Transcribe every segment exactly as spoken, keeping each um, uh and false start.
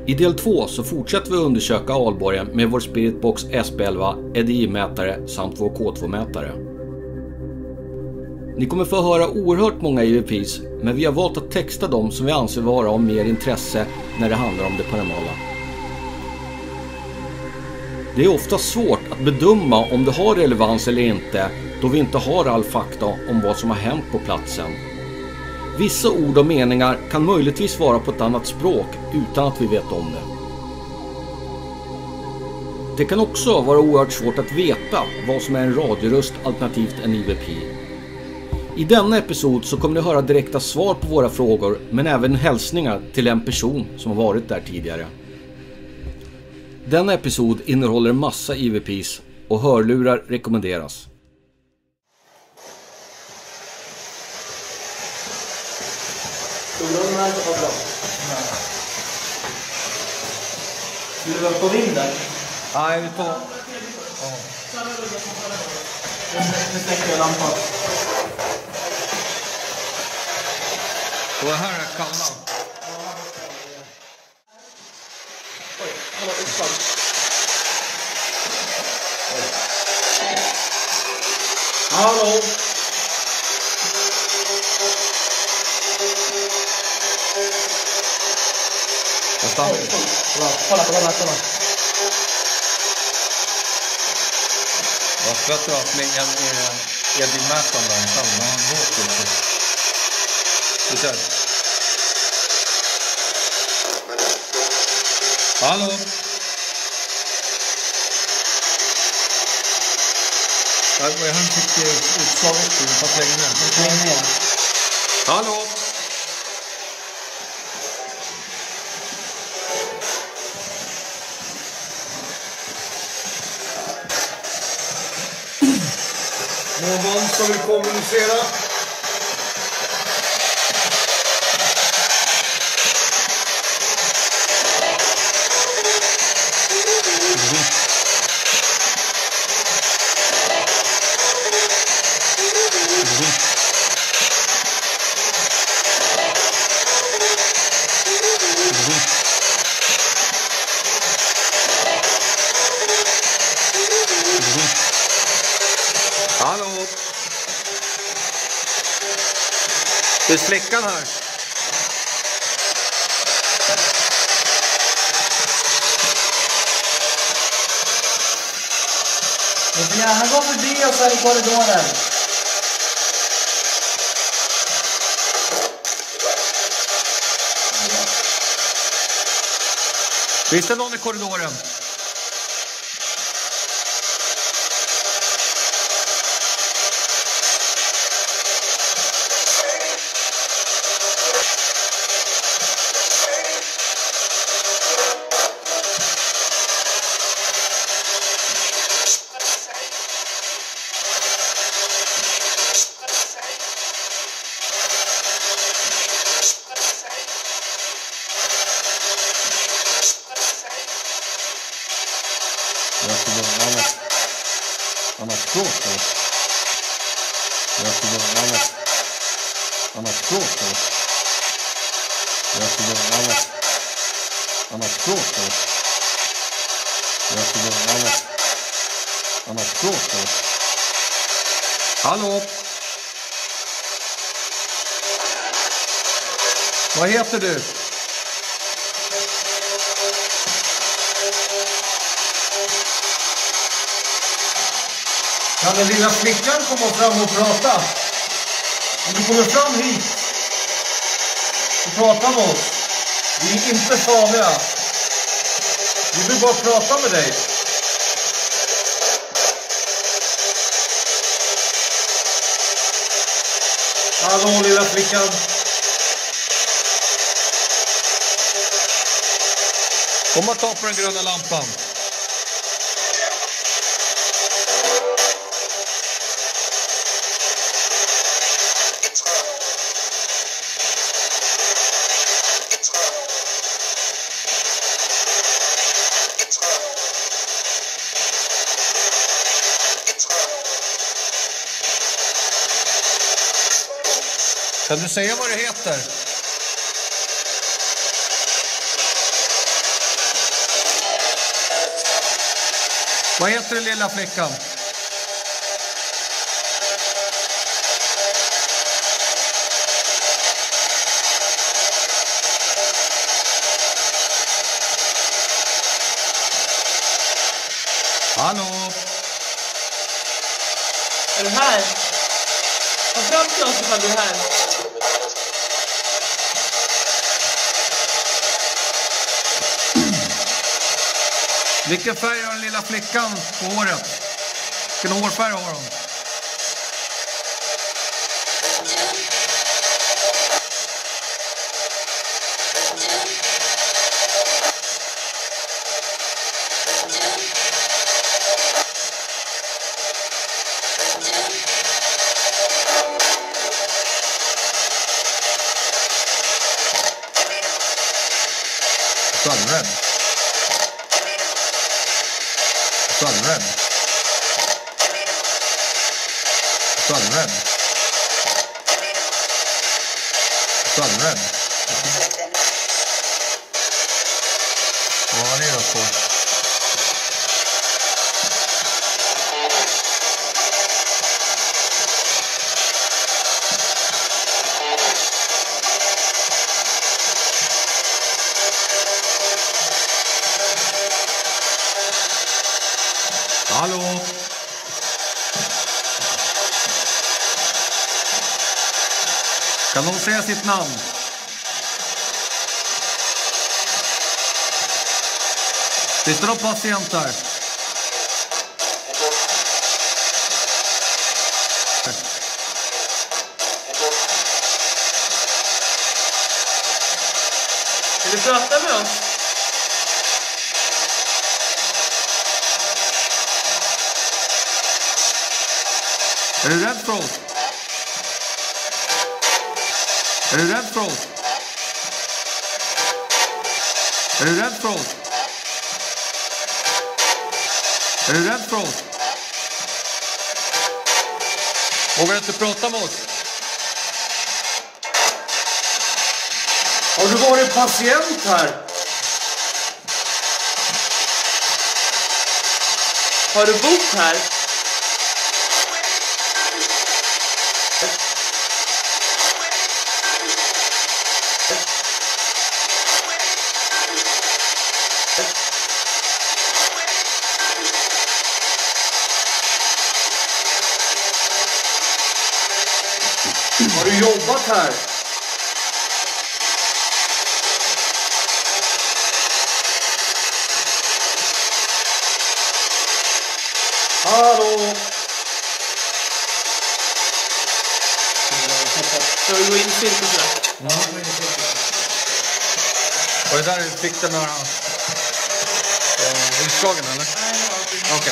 I del två så fortsätter vi undersöka Alborgen med vår Spiritbox S P elva E D I-mätare samt vår K två-mätare. Ni kommer få höra oerhört många E V P's, men vi har valt att texta dem som vi anser vara av mer intresse när det handlar om det paranormala. Det är ofta svårt att bedöma om det har relevans eller inte, då vi inte har all fakta om vad som har hänt på platsen. Vissa ord och meningar kan möjligtvis vara på ett annat språk utan att vi vet om det. Det kan också vara oerhört svårt att veta vad som är en radioröst alternativt en E V P. I denna episod så kommer ni höra direkta svar på våra frågor, men även hälsningar till en person som har varit där tidigare. Denna episod innehåller en massa E V P's och hörlurar rekommenderas. Vill du vara på vinden? Nej, vi tar... Nu släcker jag lampan. Och här är kallan. Oj, han har uppfall. Hallå! Jag stannar. Kolla, kolla, kolla. Jag skrattar att slänga en Edin-mätaren där i kallan. Han har hårt också. Du ser. Hallå? Han fick utslag också. Fast längre ner. Längre ner. Hallå? Någon som vill kommunicera? Hallå? Det är släckan här. Du får gärna gå förbi oss här i korridoren. Finns det någon i korridoren? Jag ska vara annat, annat språk eller? Jag ska vara annat, annat språk eller? Jag ska vara annat, annat språk eller? Jag ska vara annat, annat språk eller? Hallå? Vad heter du? Kan den lilla flickan komma fram och prata? Om du kommer fram hit och prata med oss. Vi är inte farliga. Vi vill bara prata med dig. Hallå lilla flickan. Kom och ta på den gröna lampan. Kan du säga vad det heter? Vad heter den lilla flickan? Hallå? Är du här? Kom fram till oss ifall du är här. Vilken färg har den lilla flickan på håret? Vilken hårfärg har hon? Sallred. Sallred. Sallred. Sallred. Vad har ni då på? Hallå? Kan någon säga sitt namn? Finns det någon patient här? Vill du prata med oss? Är du rädd för oss? Är du rädd för oss? Är du rädd för oss? Är du rädd för oss? Vågar du inte prata med oss? Har du varit patient här? Har du bott här? Har du jobbat här? Hallå? Ska vi gå in i cirkusen? Ja. Var det där du fick den här eh, utslagen eller? Okej. Okay.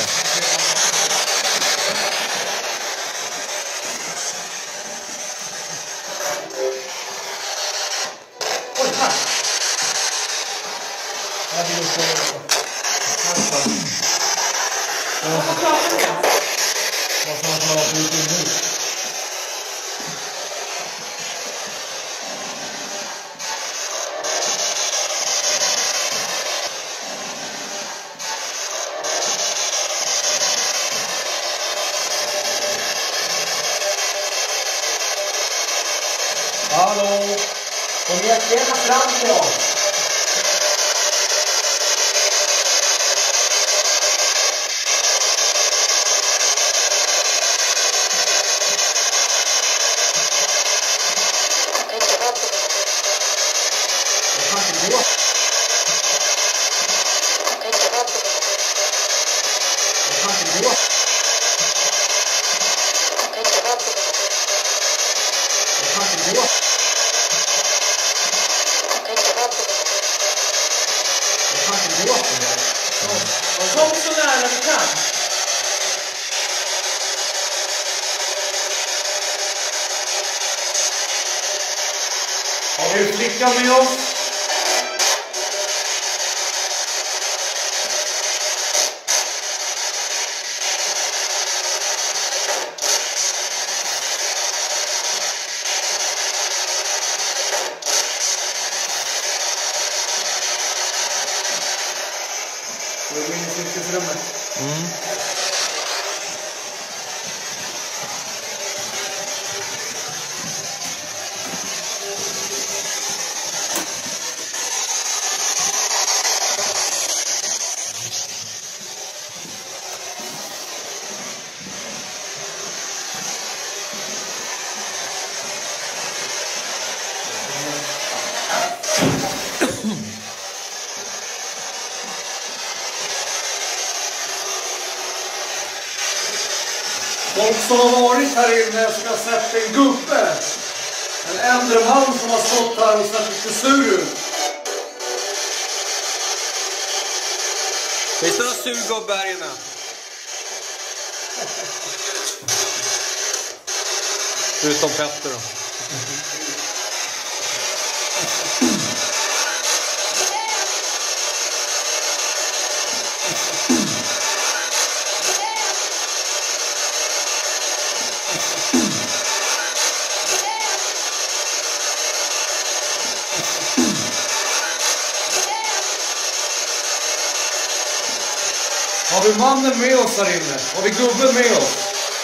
Oj, här! Här vill jag få... Vad pratar du om? Vad fan har jag blivit in nu? Hallå? Kom jättegärna fram till oss. Jag kan inte gå. Jag kan inte gå. Jag kan inte gå. Kom så nära du kan. Har vi flickan med oss? Ska vi gå in i cirkusrummet? Mm. Folk som har varit här inne ska ha sett en gubbe. En äldre man som har stått här och sett lite sur ut. Finns det några surgubbe här inne? Utom Petter då. Har vi mannen med oss här inne? Har vi gubben med oss?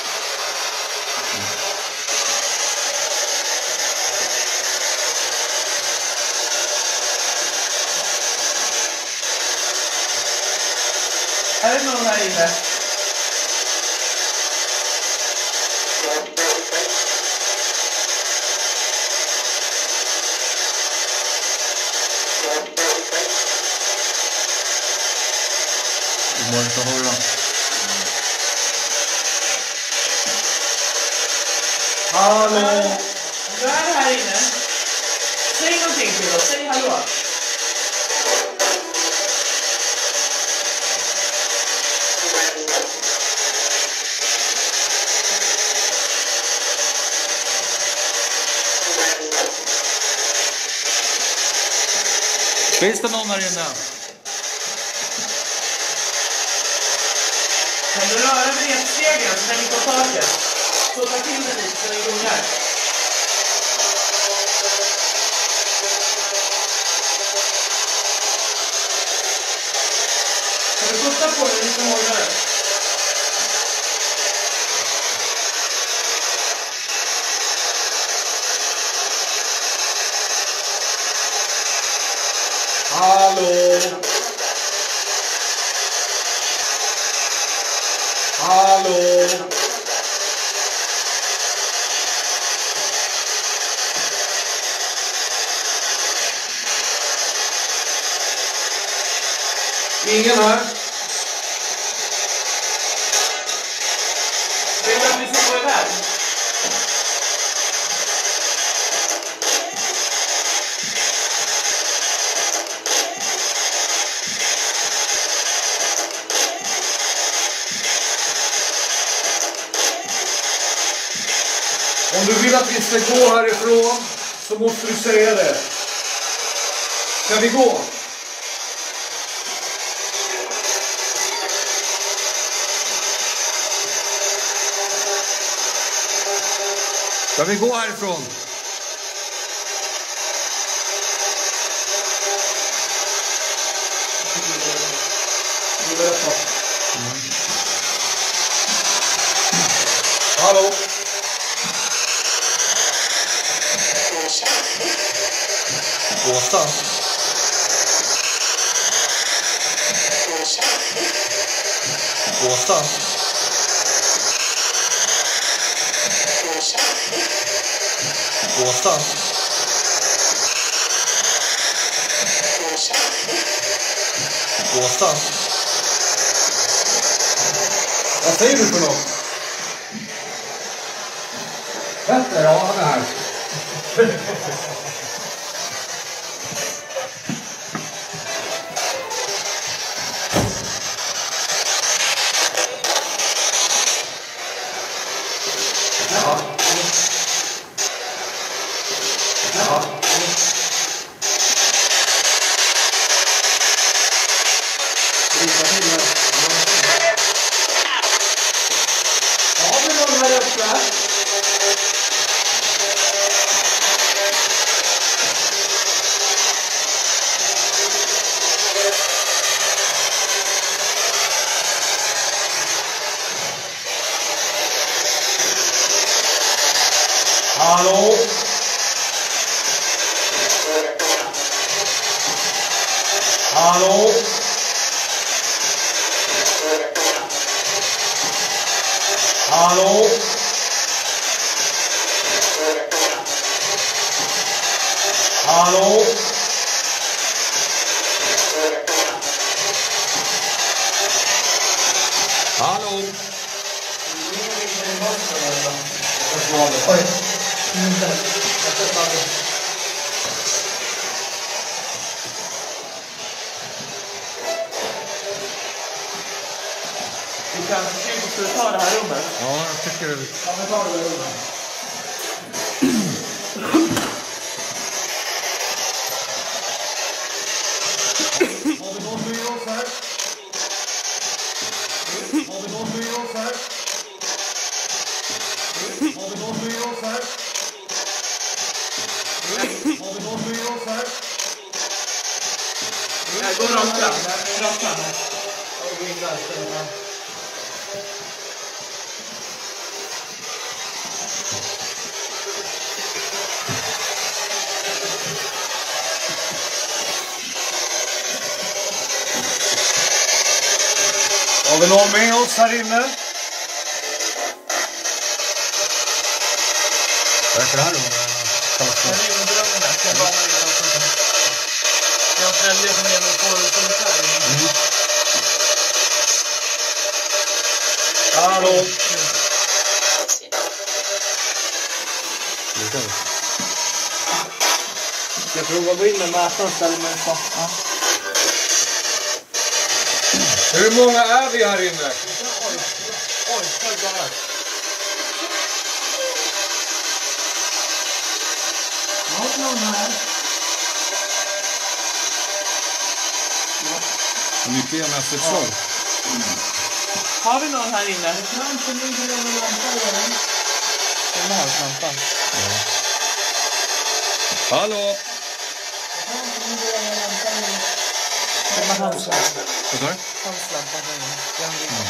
Är det någon här inne? Det går inte att höra. Hallå? Om du är här inne, säg någonting till oss. Säg hallå. Finns det någon här inne? Kan du röra repstegen så den är på taket? Så ta till den lite så den gungar. Kan du putta på den lite hårdare? Hallå? Hallå? Ingen här? Vill du att vi ska gå iväg? Om du vill att vi ska gå härifrån så måste du säga det. Ska vi gå? Ska vi gå härifrån? Hallå? Åsa? Åsa? Åsa? Åsa? Vad säger du för något? Petter, ja han är här. Ja. Ja. Har vi någon här uppe? Hallå? Hallå? Hallå? Hallå? Hallå? Oj. Vi kanske skulle ta det här rummet. Ja, jag tycker det. Ja, men ta det där rummet. Har vi någon med oss här? Har vi någon med oss här? Har vi någon med oss här? Har vi någon med oss här? Nej, gå rakt fram. Rakt fram. Har vi någon med oss här inne? Vad är det här då? Jag är under rummet. Jag bara mig utanför. Jag följer som är med på solitär. Hallå? Jag provar att gå in med mätaren ställer mig så. Ja. Hur många är vi här inne? Oj, oj, oj, bara. Har någon här? Hur mycket är mest ett svar? Har vi någon här inne? Lampan ligger över lampan. Den här lampan. Hallå? Den här handslampan. Vad sa du? Handslampan. Den ligger.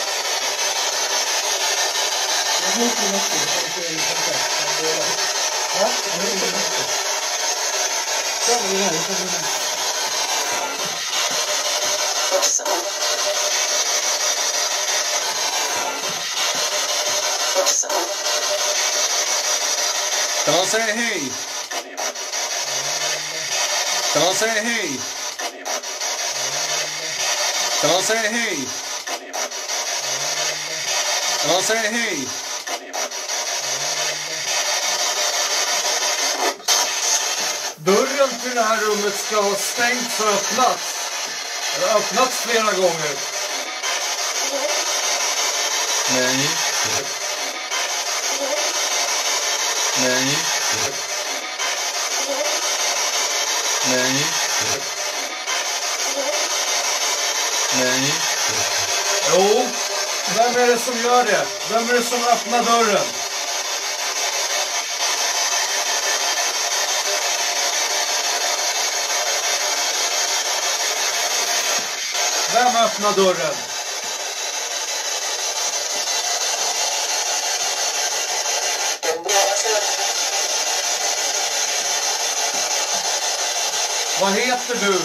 Jag vet inte vad det är. Ja, det är inte det. Den är här, den är här. Kan man säga hej? Kan man säga hej? Kan man säga hej? Kan man säga hej? Dörren till det här rummet ska ha stängts och öppnats. Det har öppnats flera gånger. Nej. Nej. Nej. Nej. Jo, vem är det som gör det? Vem är det som öppnar dörren? Vem öppnar dörren? Vad heter du?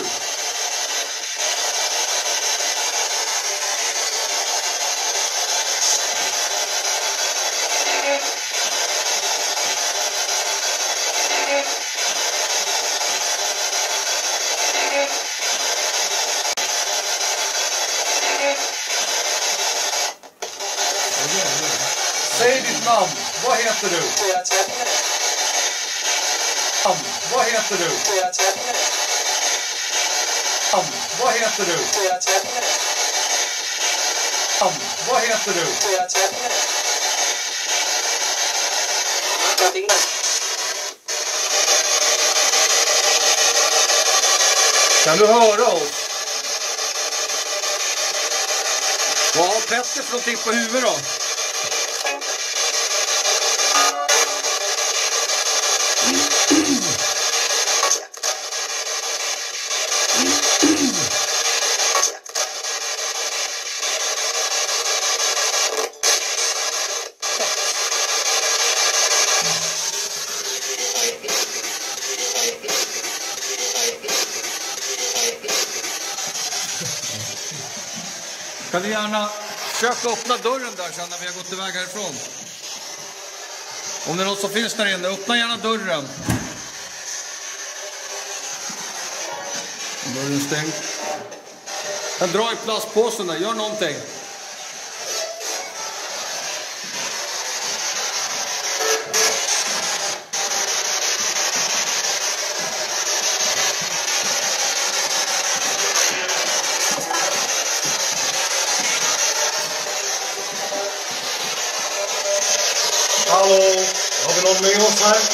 Säg ditt namn. Vad heter du? Namn. Vad heter du? Namn. Vad heter du? Namn. Vad heter du? Kan du höra oss? Vad har Petter för någonting på huvudet då? Kan du gärna försöka öppna dörren där sen när vi har gått iväg härifrån? Om det är något som finns där inne, öppna gärna dörren. Dörren stängd. Jag drar i plastpåsen där, gör någonting. Hallå, har vi någon med oss här?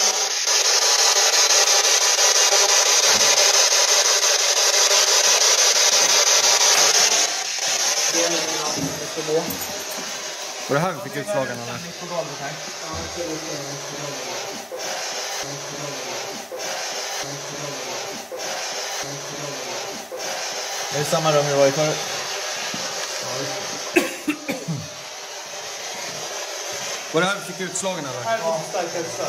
Var det här vi fick utslagen eller? Det är samma rum vi var i förut. Var det här vi fick utslagen eller? Här är stark hälsa.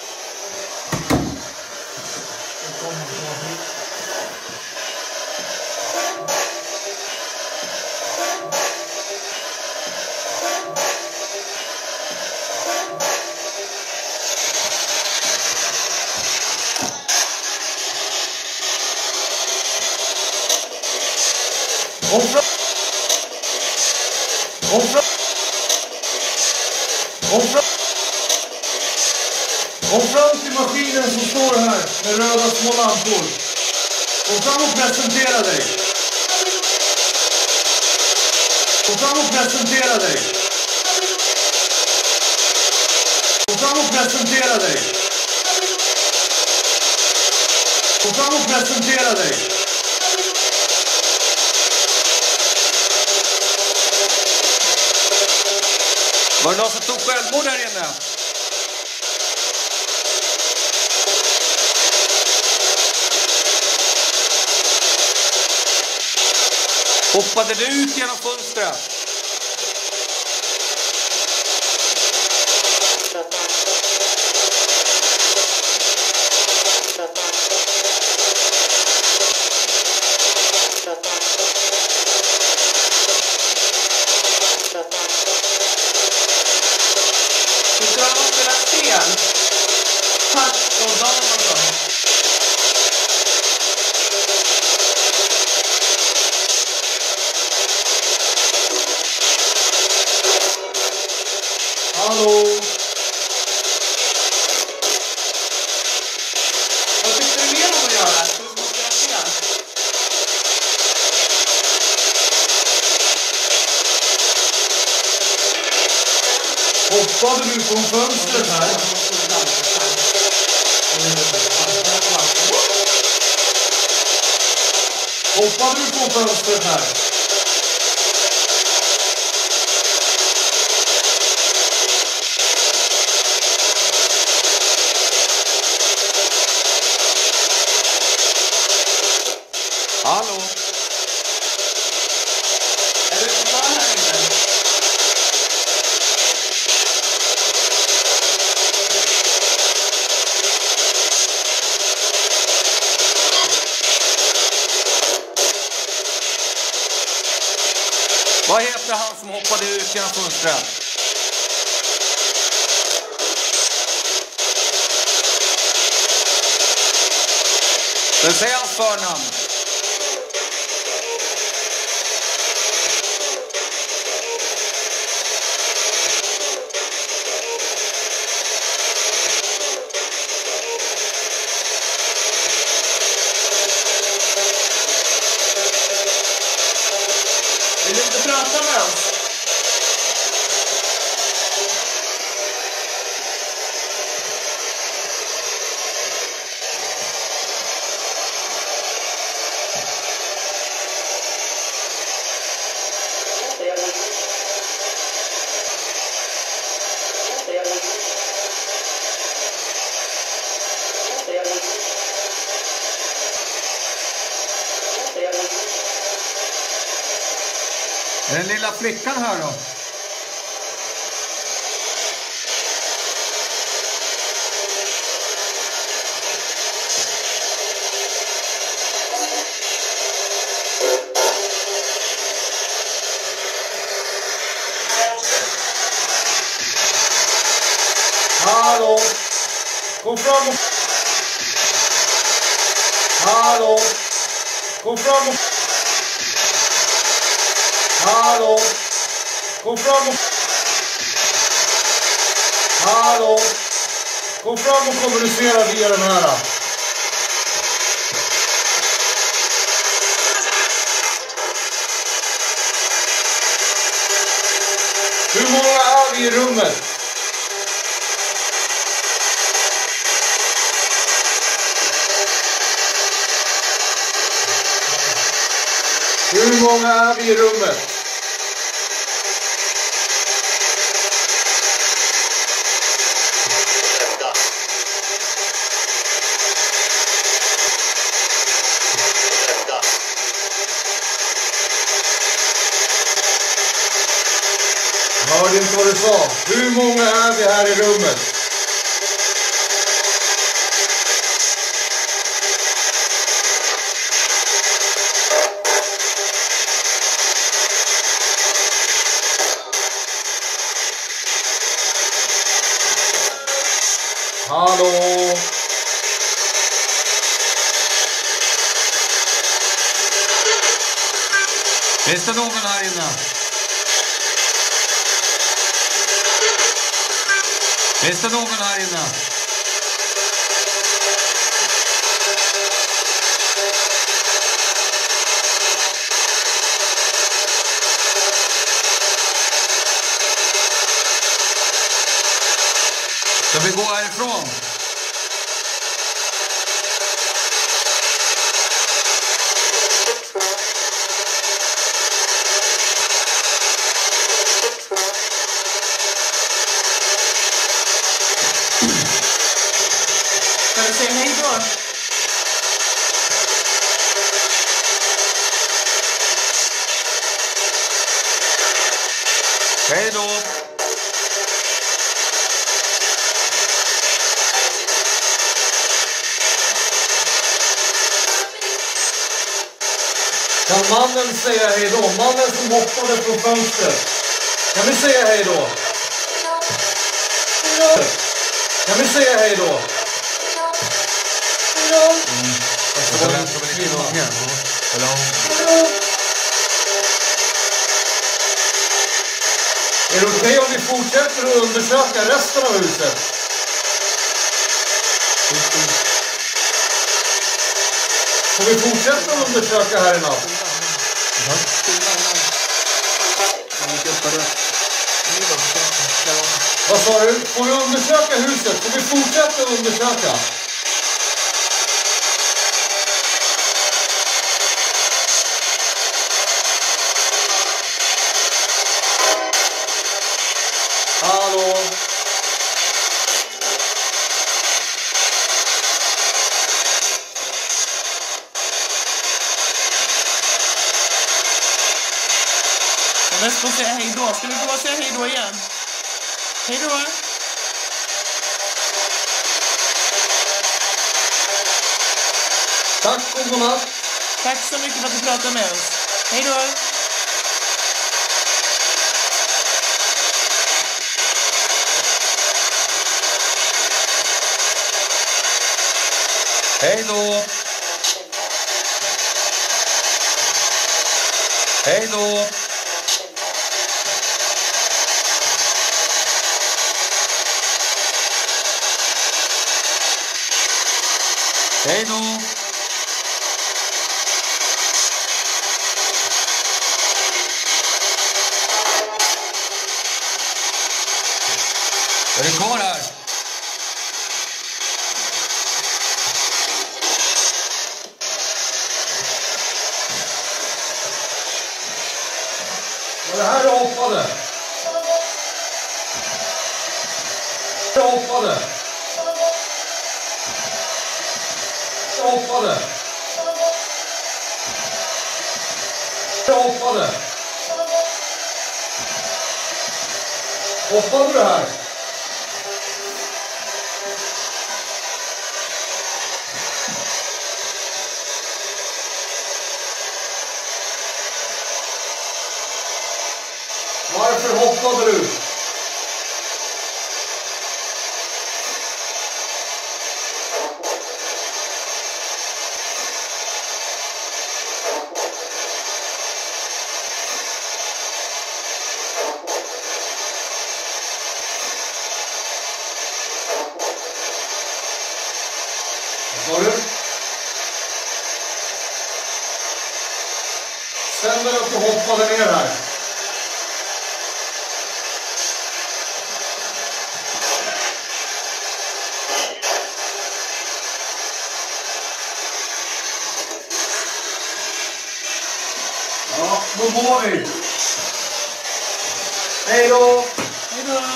Kom fram! Kom fram! Kom fram! Kom fram till maskinen som står här med röda små lampor. Kom fram och presentera dig. Kom fram och presentera dig. Kom fram och presentera dig. Kom fram och presentera dig. Var det någon som tog självmord här inne? Hoppade du ut genom fönstret? Tyckte du att man spelar spel? Tack och dam och så. Hallå! Vad tyckte du mer om att göra? Så måste jag spela. Hoppade du från fönstret här? Hoppade du från fönstret här? Hallå? Är du kvar här inne? Vad heter han som hoppade ut genom fönstret? Men säg hans förnamn. Vill du inte prata med oss? Är den lilla flickan här då? Hallå! Kom fram och... Hallå! Kom fram och... Hallå! Kom fram och... Hallå! Kom fram och kommunicera via den här. Hur många är vi i rummet? i rummet. Jag hörde inte vad du sa. Hur många är vi här i rummet? Hallå? Finns det någon här inne? Finns det någon här inne? Ska vi gå härifrån? Ska du säga hej då? Hej då! Kan mannen säga hej då? Mannen som hoppade från fönstret. Kan vi säga hej då? Kan vi säga hej då? Mm. Jag ska vänta på lite gånger. Eller? Är det okej om vi fortsätter att undersöka resten av huset? Får vi fortsätta att undersöka här i natt? Vad sa du? Får vi undersöka huset? Får vi fortsätta att undersöka? Hallå? Jag måste få säga hej då. Ska vi gå och säga hej då igen? Hej då. Tack och godnatt. Tack så mycket för att du pratade med oss. Hej då. Hej då! Hej då! Hej då! Är du kvar här? Och det här är hoppade. Det är hoppade. Det är hoppade. Det är hoppade. Hoppade du här? Varför hoppade du? Vad sa du? Ställ dig upp och hoppade ner här. Ja. Då går vi. Hej då. Hej då.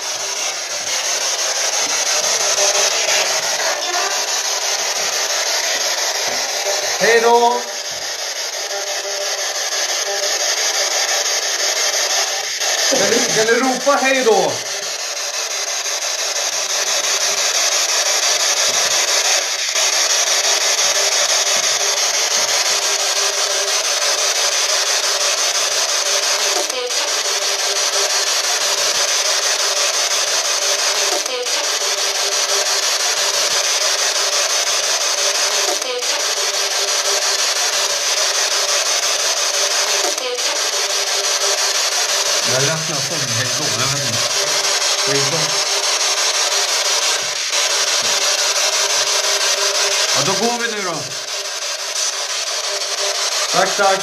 Hej då. Kan ni, kan ni ropa hej då? Jag lät nästan hej då, jag vet inte. Hej då. Ja, då går vi nu då. Tack, tack.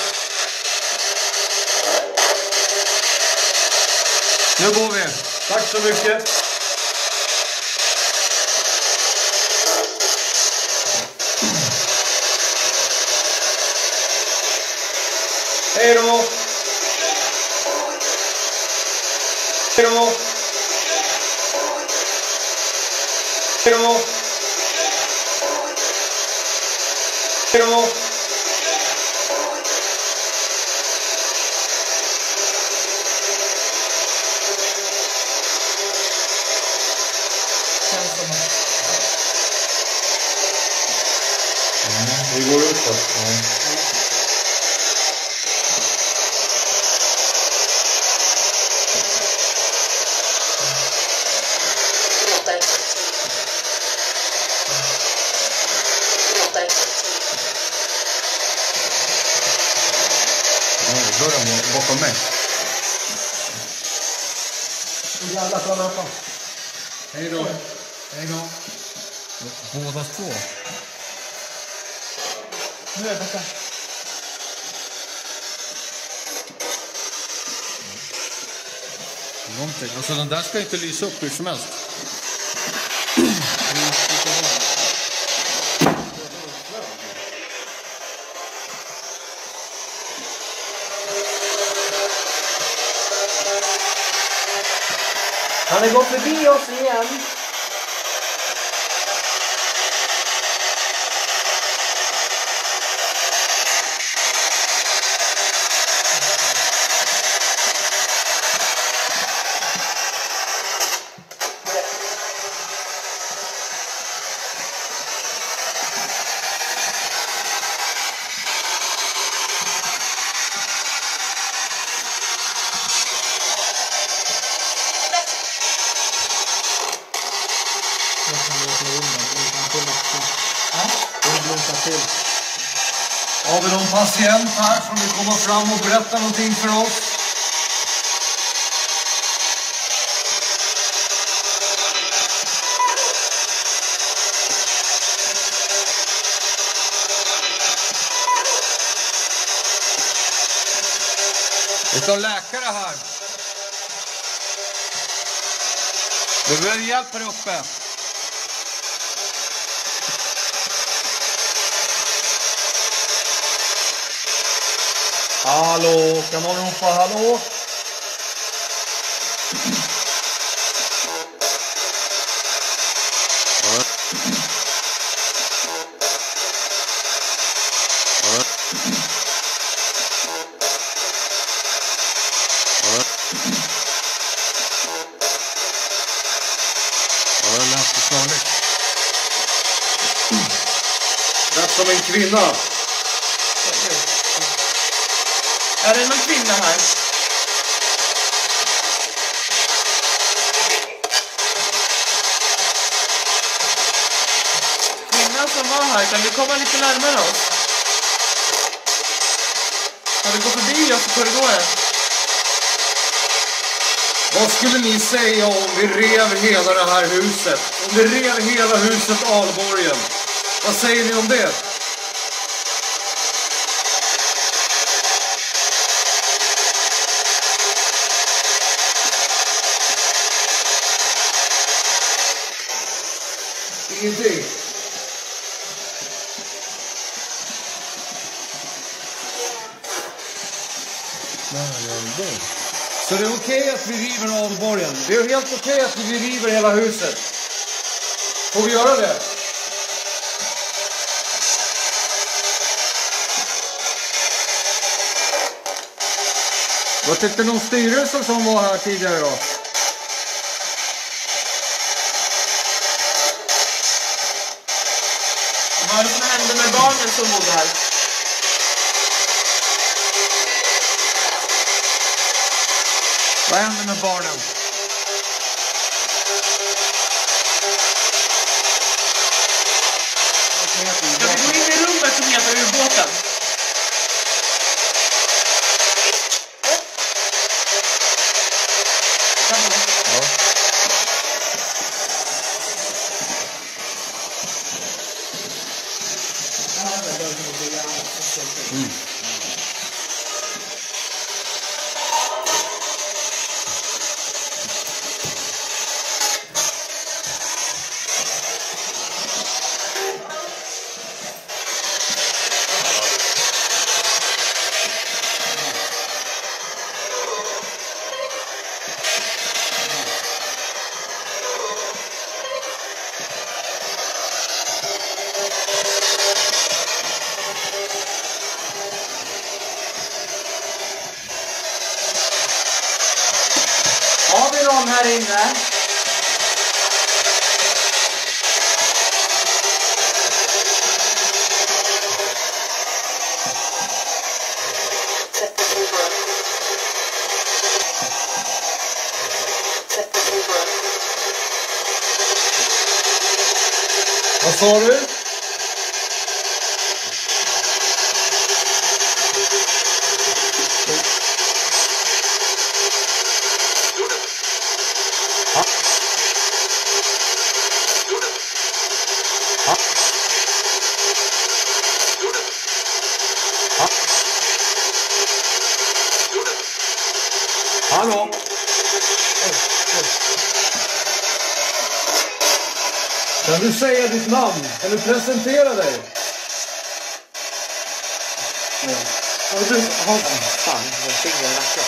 Nu går vi. Tack så mycket. Hej då. Hej då. Hej då. Hej då. Känns som att... Vi går ut då. Dörren bakom mig. Jävla planata. Hej då. Hej då. Båda två. Nu är det borta. Någonting. Alltså den där ska inte lysa upp hur som helst. Han har gått förbi oss igen. Har vi någon patient här som vill komma fram och berätta någonting för oss? Det står läkare här. Vi behöver hjälp här uppe. Hallå, kan någon ropa hallå? Ja, jag läste snarligt. Det är som en kvinna. Är det någon kvinna här? Kvinnan som var här, kan du komma lite närmare oss? Har du gått förbi oss i korridoren? Vad skulle ni säga om vi rev hela det här huset? Om vi rev hela huset Alborgen? Vad säger ni om det? Ingenting. Så det är okej att vi river adelborgen. Det är helt okej att vi river hela huset. Får vi göra det? Vad tyckte någon styrelse som var här tidigare då? Vad är det som hände med barnen som bodde här? Vad hände med barnen? Ska vi gå in i rummet som heter ubåten? Mm. Har vi någon här inne? Vad sa du? Hallå? Kan du säga ditt namn? Kan du presentera dig? Har du... Har... Fan, jag fick en nacka.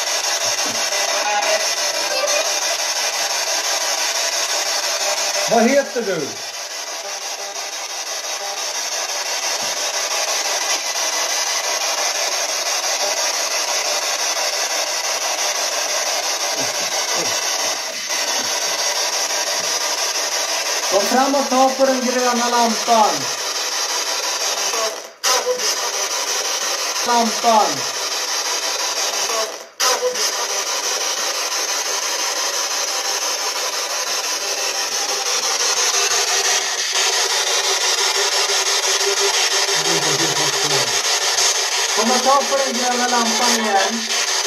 Vad heter du? Kom fram och ta på den gröna lampan. Lampan. Kom och ta på den gröna lampan igen.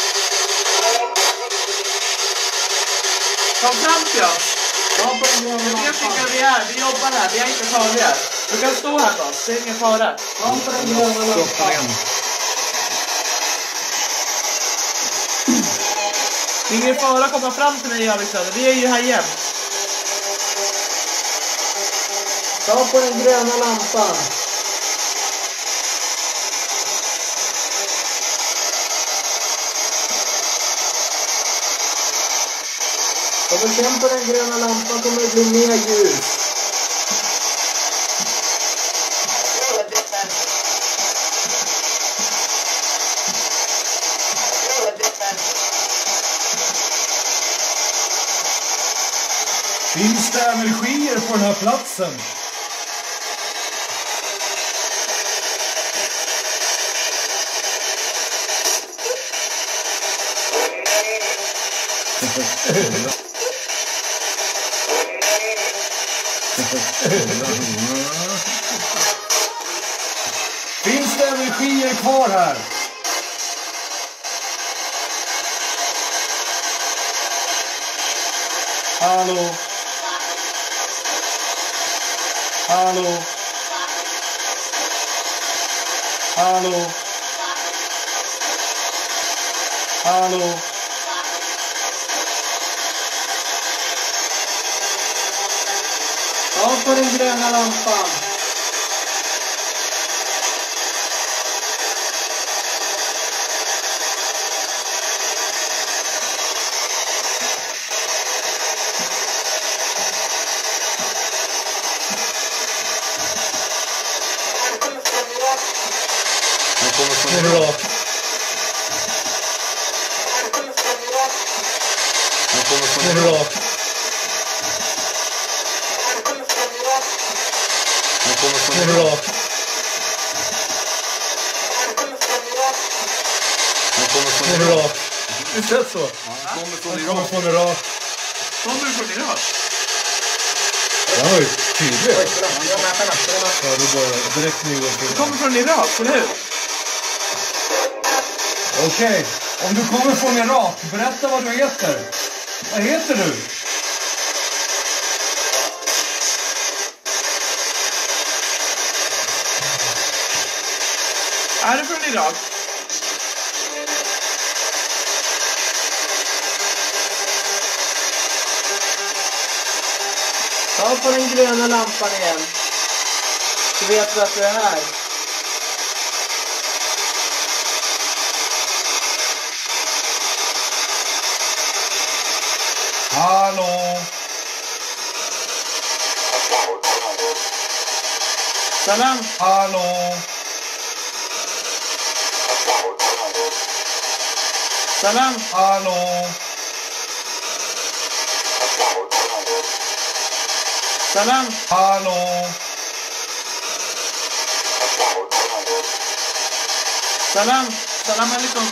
Kom fram till oss. Ta på den gröna Jag lampan. tycker vi är. Vi jobbar här. Vi är inte farliga. Du kan stå här med oss. Det är ingen fara. Ta på den gröna lampan. Det är ingen fara att komma fram till mig, Alexander. Vi är ju här jämt. Ta på den gröna lampan. Kommer sen på den gröna lampan kommer det bli mer ljus. Finns det energier på den här platsen? Finns det energier kvar här? Hallå? Hallå? Hallå? Hallå? Ta på den gröna lampan. från Irak. Han kommer från Irak. Han kommer från Irak. Han kommer från Irak. Visst är det så? Han kommer från Han Irak. kommer från Irak. Kommer du från Irak? Den var ju tydlig. Jag mäter nästan. Ja, då bara direkt nu. Du kommer från Irak, eller hur? Okej, om du kommer från Irak, berätta vad du heter. Vad heter du? Är du från Irak? Ta på den gröna lampan igen. Så vet du att du är här. Hallå? Salam. Hallå? Salam. Hallå? Salam. Hallå? Salam. Salam alaikum.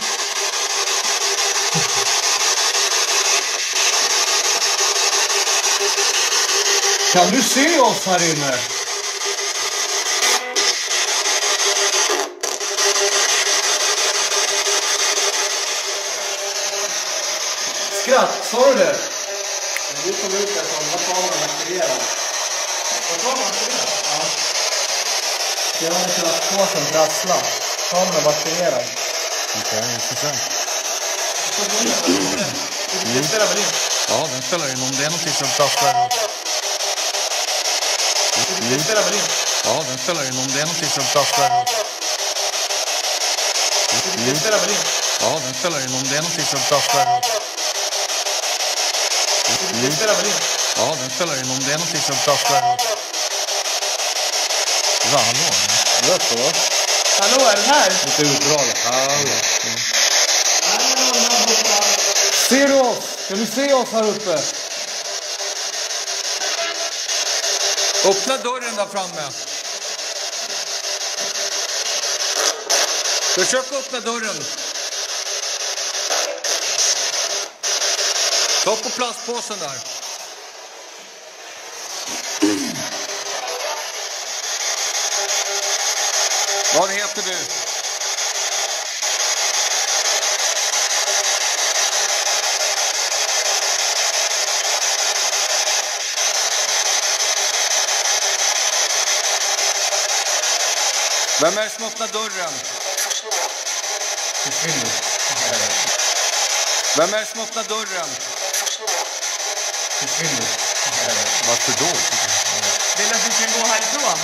Kan du se oss här inne? Skratt, sa du det? Du kom ut där som vad kameran aktiverad. Vad tar man för det? Ja. Jag har inte lagt på som prassla. Kameran var aktiverad. Okej, intressant. Det spelar väl in? Ja, den spelar in om det är någonting som prasslar. Det spelar väl in? Ja, den spelar in om det är någonting som prasslar. Det spelar väl in? Ja, den spelar in om det är någonting som prasslar. Det spelar väl in? Ja, den spelar in om det är någonting som prasslar. Va, hallå? Det lät så, va? Hallå, är du här? Lite utdraget. Hallå. Ser du oss? Kan du se oss här uppe? Öppna dörren där framme. Försök öppna dörren. Ta på plastpåsen där. Vad heter du? Vem är det som öppnar dörren? Försvinner. Vem är det som öppnar dörren? Försvinner. Varför då? Vill du att vi ska gå härifrån?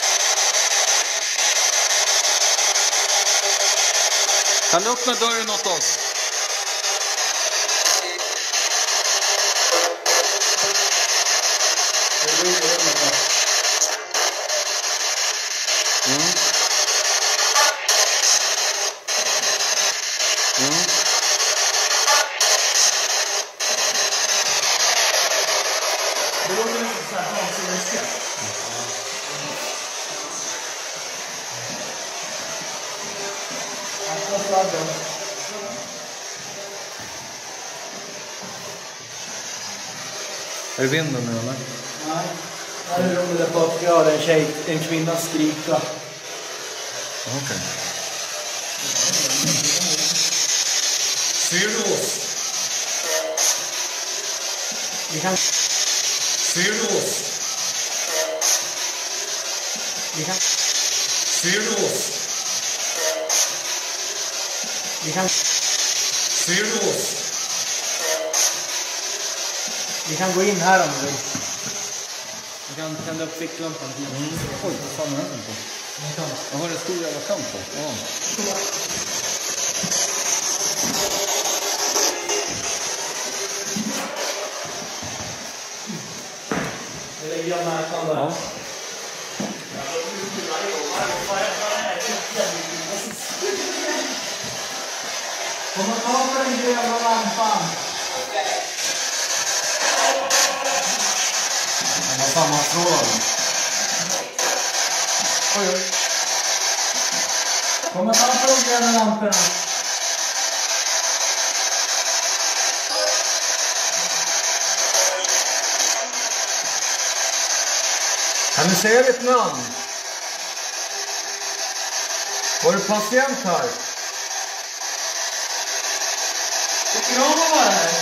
Kan du öppna dörren åt oss? Mm. Mm. Det låter nästan så här vansinnigt. Är det vinden nu eller? Nej. Här är rummet där bak. Jag hör en tjej, en kvinna skrika. Okej. Ser du oss? Vi kan... Ser du oss? Vi kan... Ser du oss? Vi kan... Ser du oss? Vi kan gå in här om du vill. Vi kan tända upp ficklampan. Mm. Oj, vad fan är den på? Jag har en stor jävla kamp på. Ja. Det lägger jag märkan där. Ja. Kommer ta på den gröna lampan. Den har samma strålar. Oj, oj. Kommer ta på de gröna lamporna. Kan du säga ditt namn? Var du patient här? Tycker du om att vara här?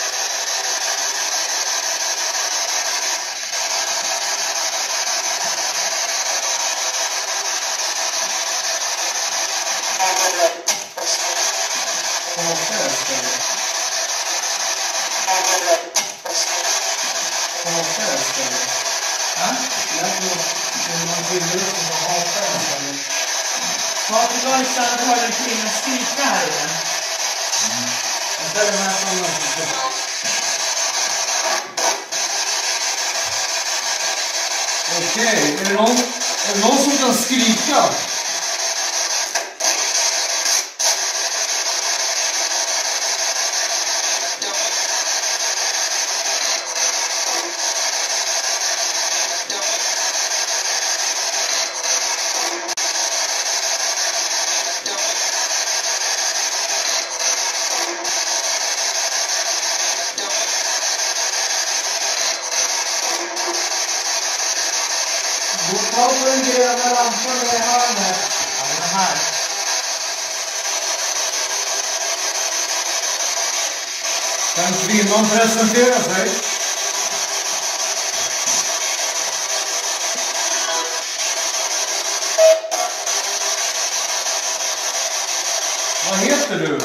Patrik har inte att höra en kvinna skrika här inne. Jag ställer den här frågan. Okej, är det någon, är det någon som kan skrika? Ta på den gröna lampan i hörnet. Ja, den här. Kan kvinnan presentera sig? Vad heter du?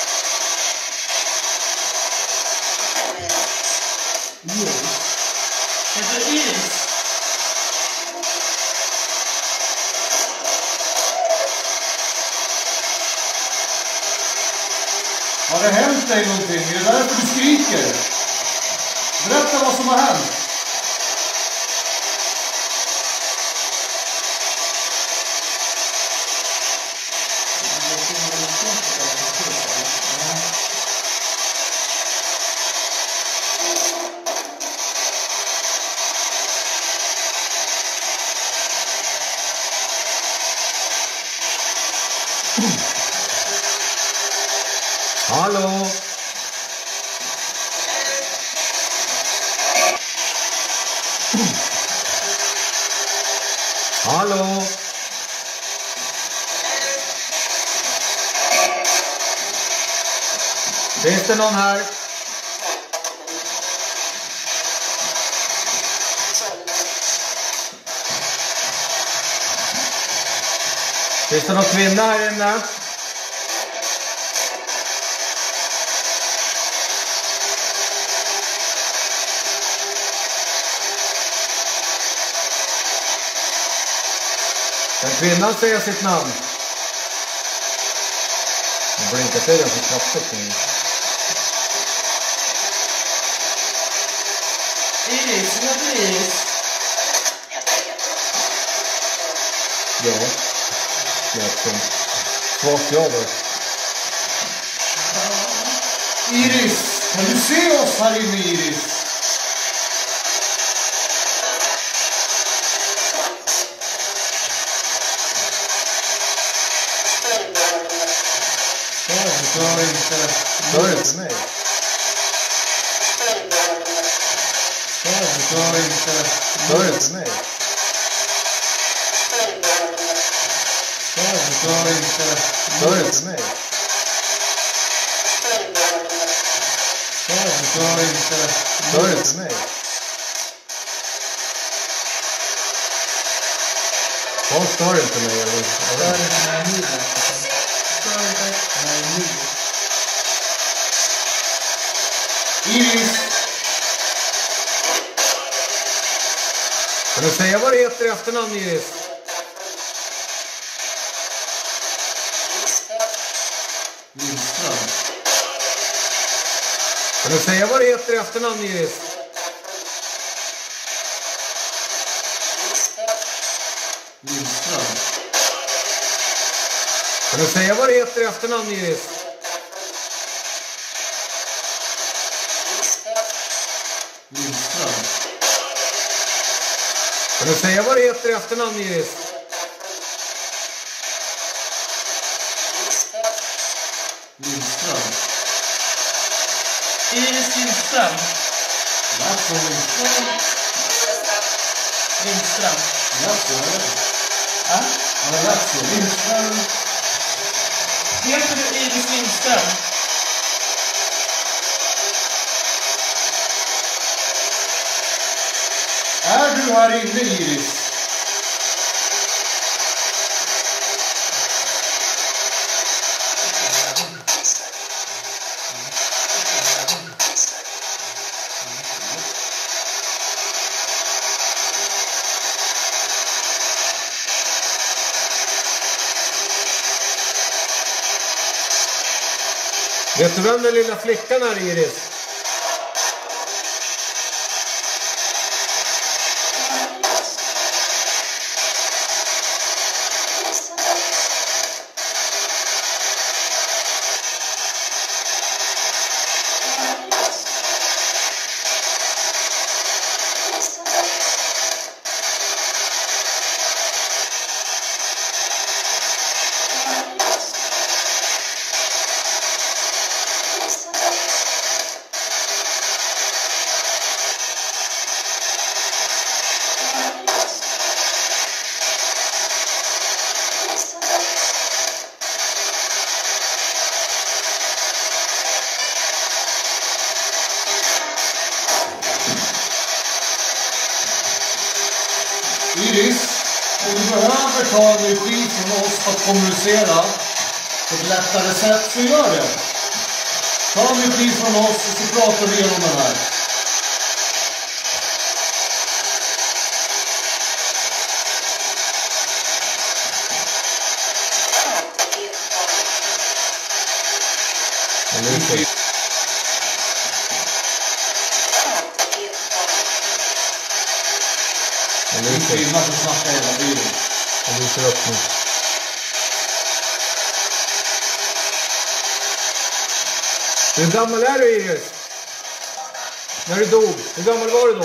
Heter du Iris? Har det hänt dig någonting? Är det därför du skriker? Berätta vad som har hänt. Hallå? Hallå? Finns det någon här? Finns det någon kvinna här inne? Kan kvinnan säga sitt namn? Jag blinkar till den så kraftigt. Iris, heter Iris? Ja. Liksom. Svagt jag då. Iris, kan du se oss här inne, Iris? Stör inte. Stör inte mig. Stör inte. Stör inte mig. Stör inte. Stör inte mig. Stör inte. Stör inte mig. Hon stör inte mig eller? Stör inte när jag lider. Stör inte när jag lider. Iris! Kan du säga vad det heter i efternamn, Iris? Lindström. Kan du säga vad det heter i efternamn, Iris? Lindström. Kan du säga vad det heter i efternamn, Iris? Lindström. Kan du säga vad det heter i efternamn, Iris? Lindström. Iris Lindström. Lasse Lindström. Lindström. Lasse, eller? Ja? Ja, Lasse Lindström. Heter du Iris Lindström? Är du här inne, Iris? Vet du vem den lilla flickan är, Iris? Iris, om du behöver ta energi från oss för att kommunicera på ett lättare sätt, så gör det. Ta energi från oss och så pratar vi igenom det här. Mm. Det är en kvinna som snackar hela tiden. Jag lyser upp nu. Hur gammal är du, Iris? När du dog, hur gammal var du då?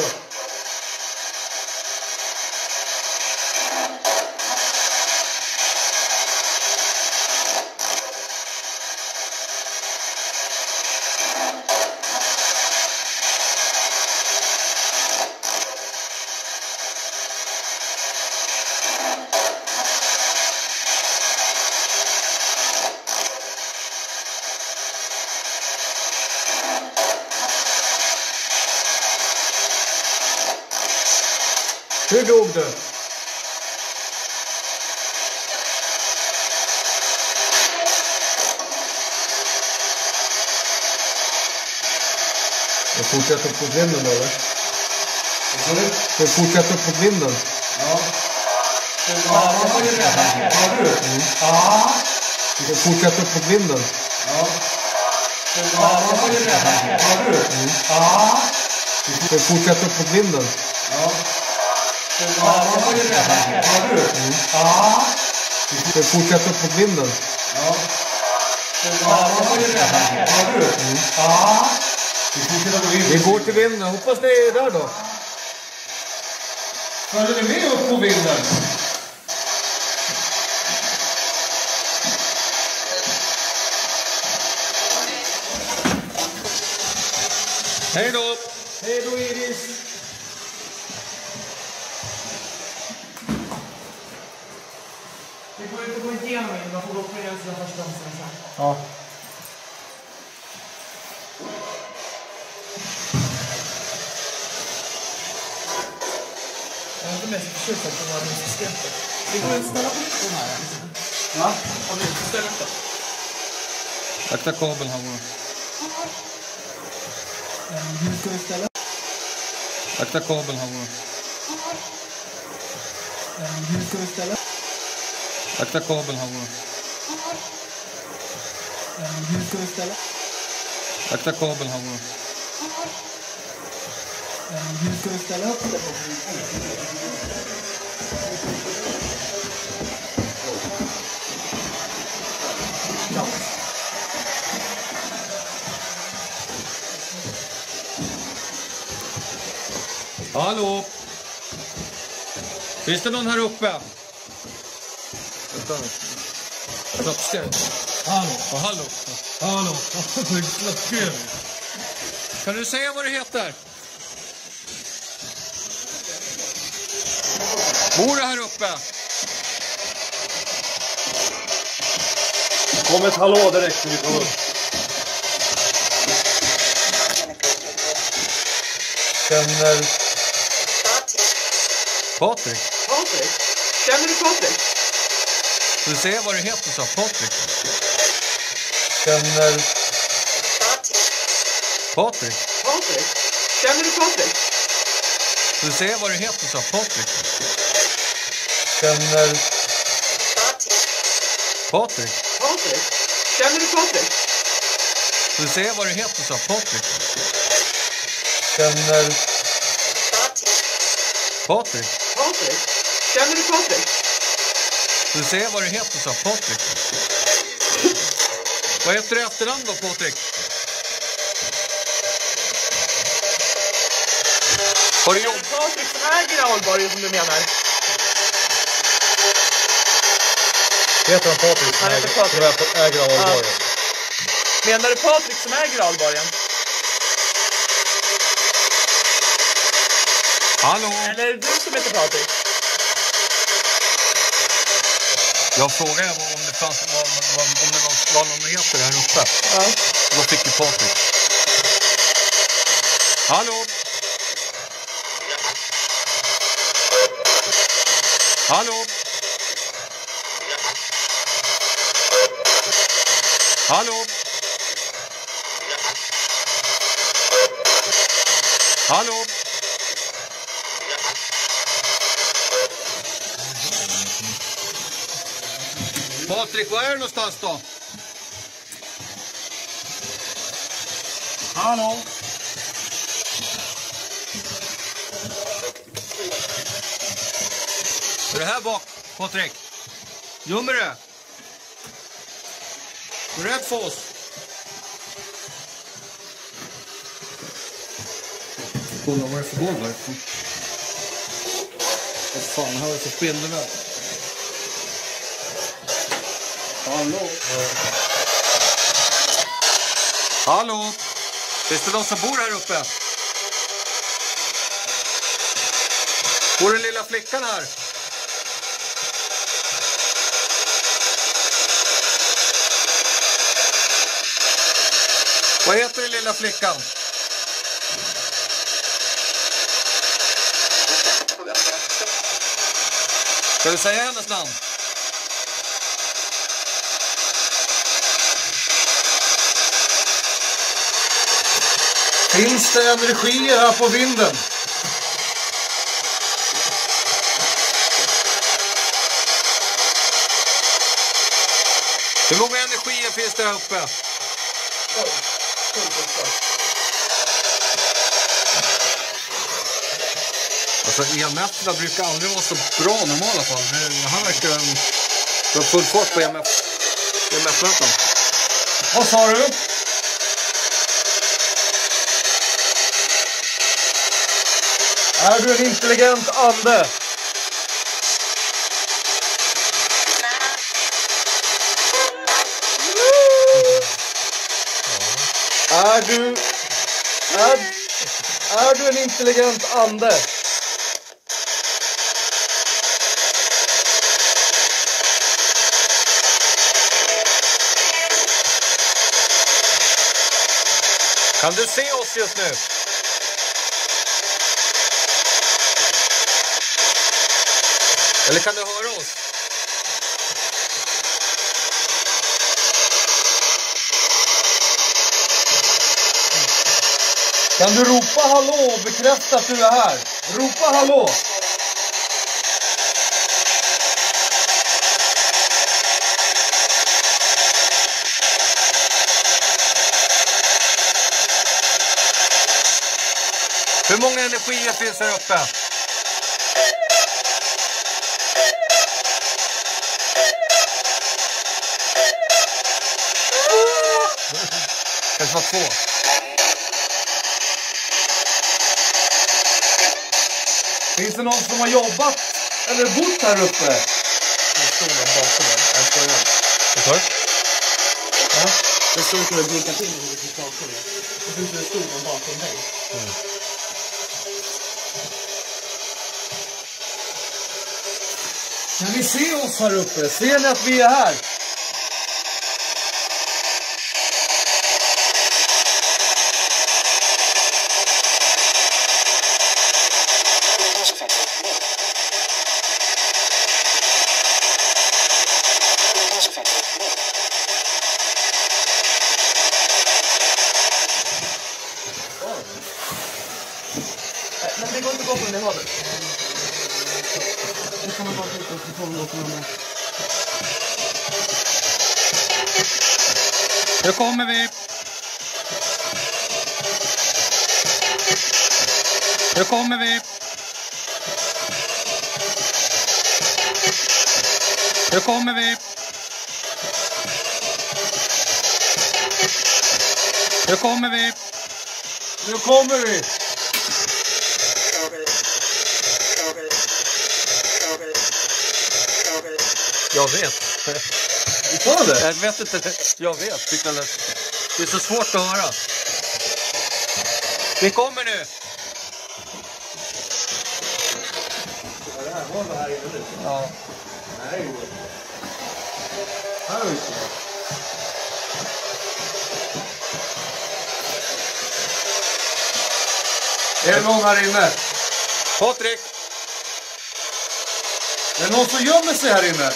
Hur dog du? Jag fortsätter upp mot vinden, eller? Vad sa du? Jag fortsätter upp mot vinden. Ja. Ja, vad var det där? Hör du? Ja. Jag fortsätter upp mot vinden. Ja. Ja, vad var det där? Hör du? Ja. Jag fortsätter upp mot vinden. Ja. Ja, vad var det där? Hör du? Ja. Jag fortsätter upp mot vinden. Ja. Ja, vad var det där? Hör du? Ja. Vi fortsätter på vinden. Vi går till vinden. Hoppas det är där då. Följer ni med upp på vinden? Hej då! Hej då, Iris. Det går inte att gå igenom det, man får gå på den sidan först och sen. Ja. Jag är inte mest förtjust att det var det systemet. Det går att ställa upp den här. Ja. Om du ställer upp då. Akta kabeln här bara. Hur ska vi ställa upp? Akta kabeln här bara. Hur ska vi ställa upp? Akta kabeln här bara. Hur ska vi ställa upp? Akta kabeln här bara. Hur ska vi ställa upp det? Hallå? Finns det någon här uppe? Vänta. Trappsteg. Hallå? Ja, hallå. Hallå? Kan du säga vad det heter? Bor du här uppe? Kom ett hallå direkt när vi kommer upp. Känner... Patrik. Patrik? Känner du Patrik? Kan du säga vad det heter, så Patrik? Känner... Patrik. Patrik? Känner du Patrik? Kan du säga vad det heter, så Patrik? Känner... Patrik. Patrik? Känner du Patrik? Kan du säga vad det heter, så Patrik? Känner... Patrik. Patrik? Känner du Patrik? Kan du säga vad det heter, så Patrik? Vad heter det efternamn då, Patrik? Har du jobb? Patrik som äger Alborg som du menar? Heter han Patrik? Han heter Patrik. Som äger av Alborgen. Menar du Patrik som äger Alborgen? Hallå? Eller är det du som heter Patrik? Jag frågade om det fanns om, om, om det var någon heter här uppe. Ja. Då fick vi Patrik. Hallå? Hallå? Hallå? Hallå? Patrik, var är du någonstans då? Hallå? Är det här bak, Patrik? Gömmer du? Är du rädd för oss? Kolla vad det är för golv här. Vad fan, här är det för spindelväv. Hallå? Hallå? Finns det någon som bor här uppe? Bor den lilla flickan här? Vad heter den lilla flickan? Ska du säga hennes namn? Finns det energier här på vinden? Hur många energier finns det här uppe? Alltså E M F brukar aldrig vara så bra i normala fall. Det här verkar en... Du har full fart på E M F. E M F-möten. Vad sa du? Är du en intelligent ande? Är du... Är, är du en intelligent ande? Kan du se oss just nu? Eller kan du höra oss? Kan du ropa hallå och bekräfta att du är här? Ropa hallå! Hur många energier finns här uppe? Kanske var två. Finns det någon som har jobbat eller bott här uppe? Jag står där bakom mig. Jag står igen. Vad sa du? Ja. Det står inte att blinka till när du får tag på det. Det finns en stor man bakom dig. Mm. Kan ni se oss här uppe? Ser ni att vi är här? Men det går inte att gå på det hållet. Det kan man bara titta och så får vi åka med. Nu kommer vi. Nu kommer vi. Nu kommer vi. Nu kommer vi. Nu kommer vi! Jag vet. Vi tar det? Jag vet inte. Jag vet. Det är så svårt att höra. Vi kommer nu. Det här var det här inne nu. Ja. Nej. Här är det. Är det någon här inne? Patrik. Är det någon som gömmer sig här inne?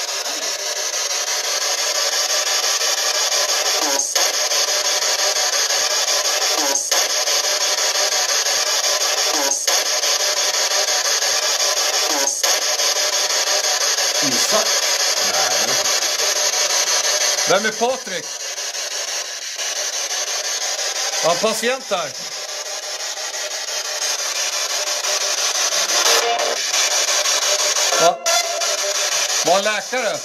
Isak? Nej. Vem är Patrik? Har han patient här? Va? Var han läkare?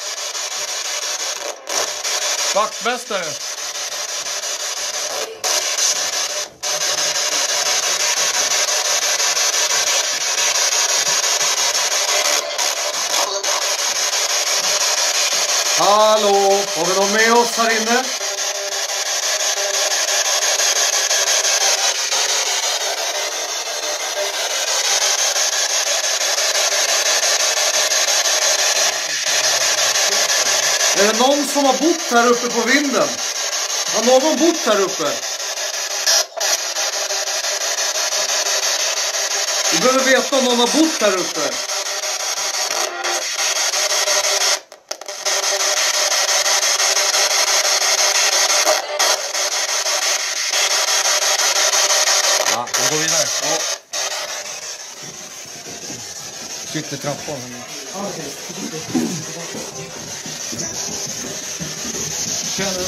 Vaktmästare? Hallå, har vi någon med oss här inne? Är det någon som har bott här uppe på vinden? Har någon bott här uppe? Vi behöver veta om någon har bott här uppe. Ja, vi går vidare. Ja. Sitter trappan. Tjena.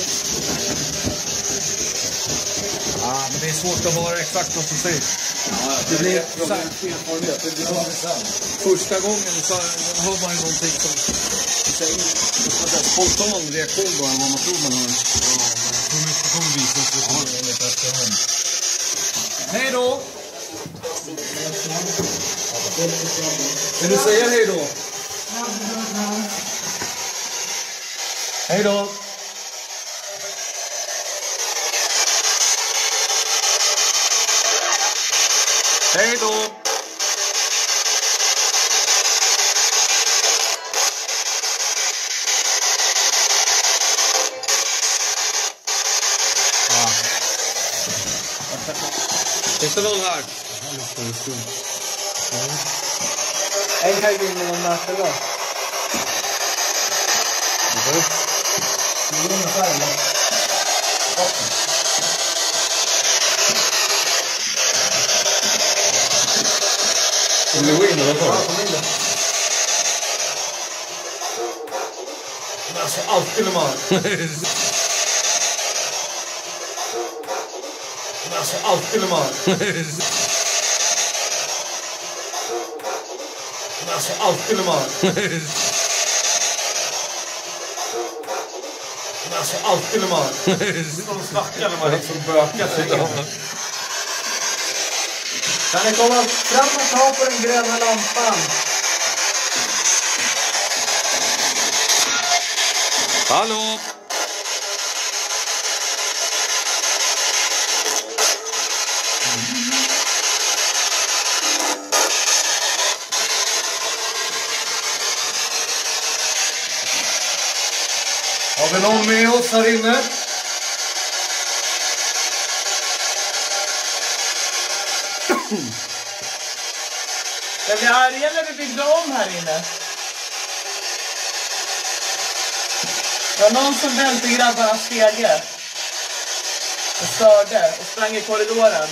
Ja, men det är svårt att höra exakt vad som sägs. Ja, det blir så här, erfarenhet. Det blir intressant. första gången så hör man ju någonting som säger en spontan reaktion bara vad man tror man hör. Ja, hur mycket kommer visa sig på enligt efterhand. Hej då! Vill du säga hej då? Hej då! Hej då! Ja. Finns det någon här? En här inne med möte då. Det är ungefär eller? Vill du gå in eller vad? Men alltså alltid när man... Men alltså alltid när man... Men alltså alltid när man... Men alltså alltid när man... De snackar när man liksom bökar sig. Kan ni komma fram och ta på den gröna lampan? Hallå! Har vi någon med oss här inne? Jag blir arga när vi byggde om här inne. Det var någon som välte grabbarnas stege. Och störde och sprang i korridoren.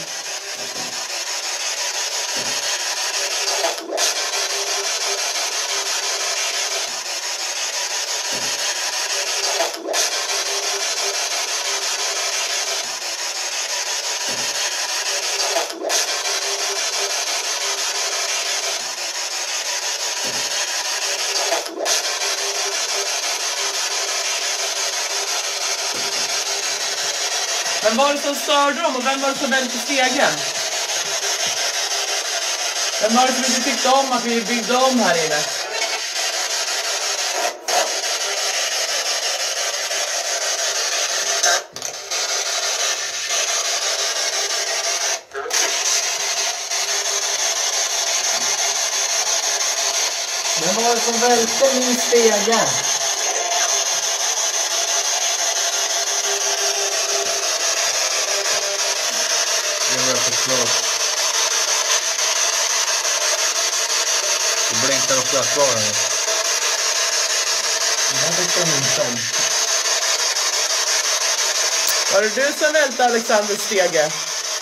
Vem var det som störde dem och vem var det som välte stegen? Vem var det som inte tyckte om att vi byggde om här inne? Vem var det som välte min stege? Det blinkar också att vara nu. Det vet jag inte om. Var det du som välte Alexanders stege?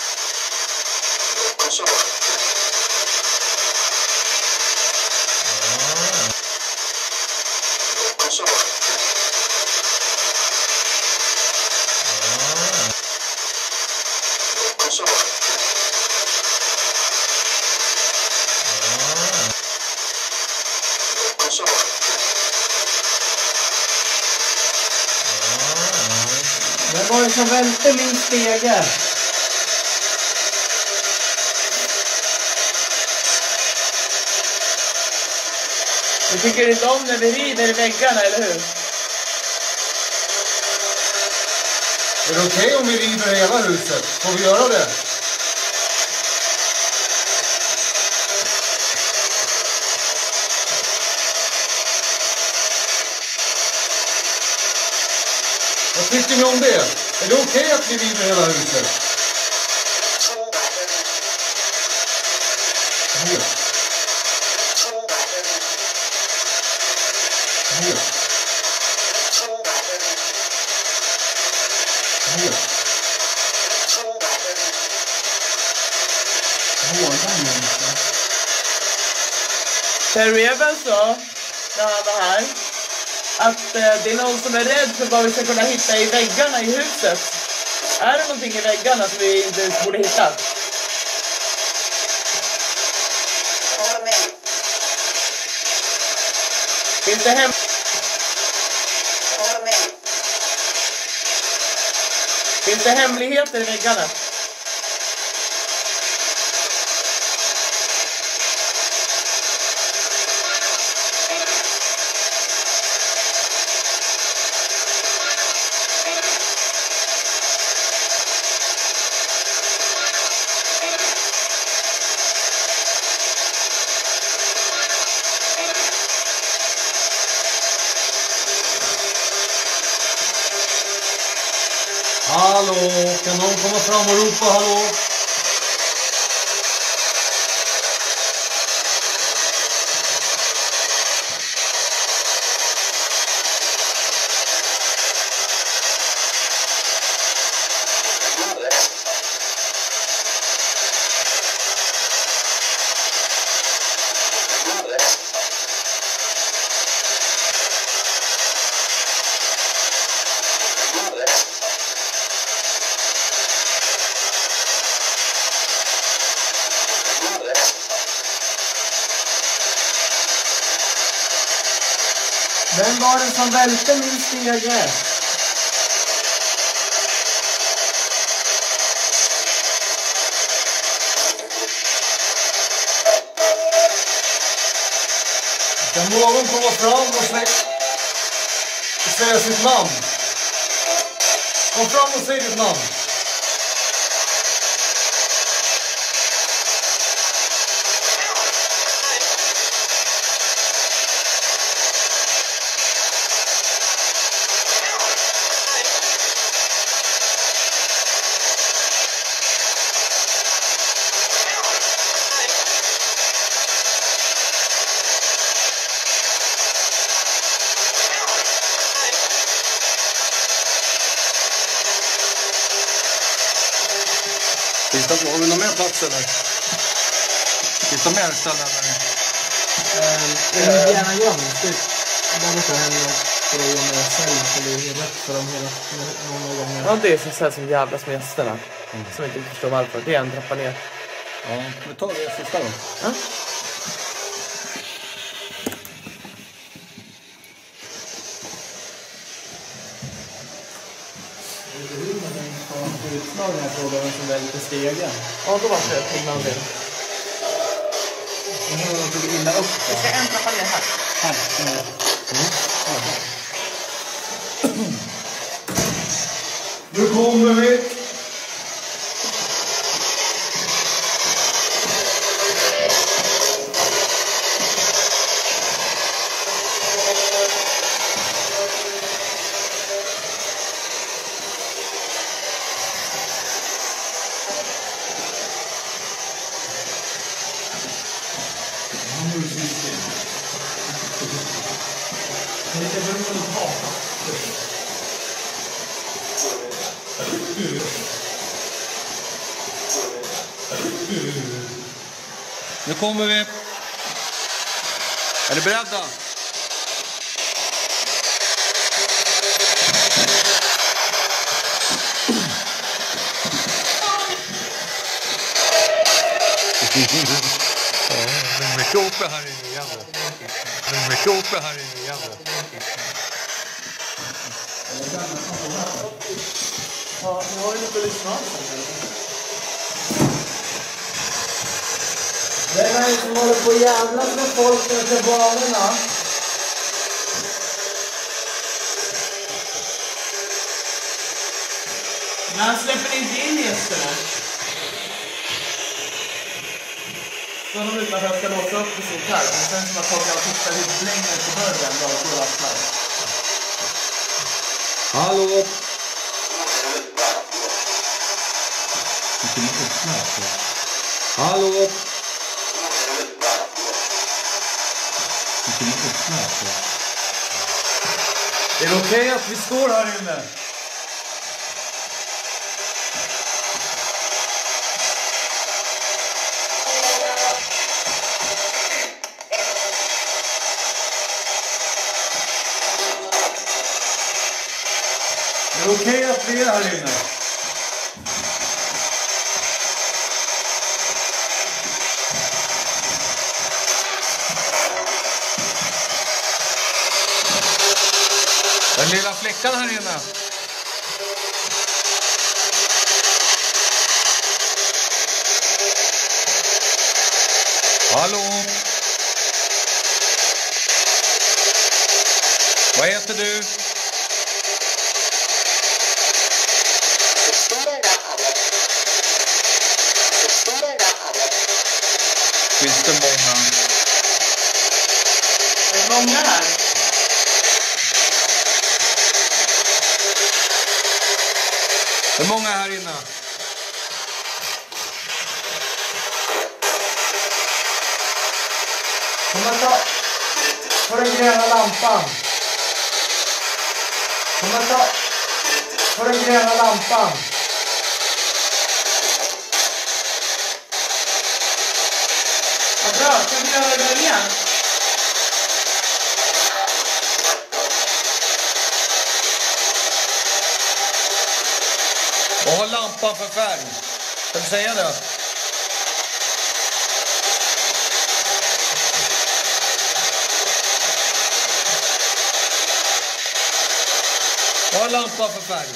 Vem var det som välte min stege? Du tycker inte om när vi river i väggarna, eller hur? Är det okej om vi river hela huset? Får vi göra det? Vad tycker ni om det? Är det okej att vi river hela huset? Här. Här. Här. Terry Evans sa, när han var här, att eh, det är någon som är rädd för vad vi ska kunna hitta i väggarna i huset. Är det någonting i väggarna som vi inte borde hitta? Finns det hem... Finns det hemligheter i väggarna? Hallå, kan någon komma fram och ropa hallå? Vem var det som välte min stege? Kan någon komma fram och säga, säga sitt namn? Kom fram och säg ditt namn. Finns det, har vi någon mer plats eller? Finns det mer ställen eller? Jag vill gärna göra typ. Där borta henne för att göra med sällan så det är rätt för dem hela många gånger. Ja, det är så här som jävlas med gästerna. Mm. Som inte förstår varför. Det är en trappa ner. Ja, vi tar det sista då. Ja. Utslag den här frågan som är lite stegen. Ja, då var det ett innan det. Jag har de tog illa upp. Vi ska en trappa ner här. Här. Mm. Nu kommer vi. Nu kommer vi. Är ni beredda? Det är mycket uppe här inne igen. Det är mycket uppe här inne igen. Ja, nu har vi lite lyssnat. Det är någon som håller på jävlas med folk efter banorna. När släpper ni inte in gästerna? Så de utanför ska låsa upp i sin kall. Men sen som att folk har tittat hur länge på dörren då och så öppnar. Hallå? Hallå? Är det okej okay att vi står här inne? Är det okej okay att vi är här inne? Den lilla flickan här inne. Hallå? Vad heter du? Finns det många? Det är många här. Hur många här inne? Kom och ta på den gröna lampan. Kom och ta på den gröna lampan. Vad bra, kan vi göra det igen? Vad har lampan för färg? Kan du säga det? Vad har lampan för färg?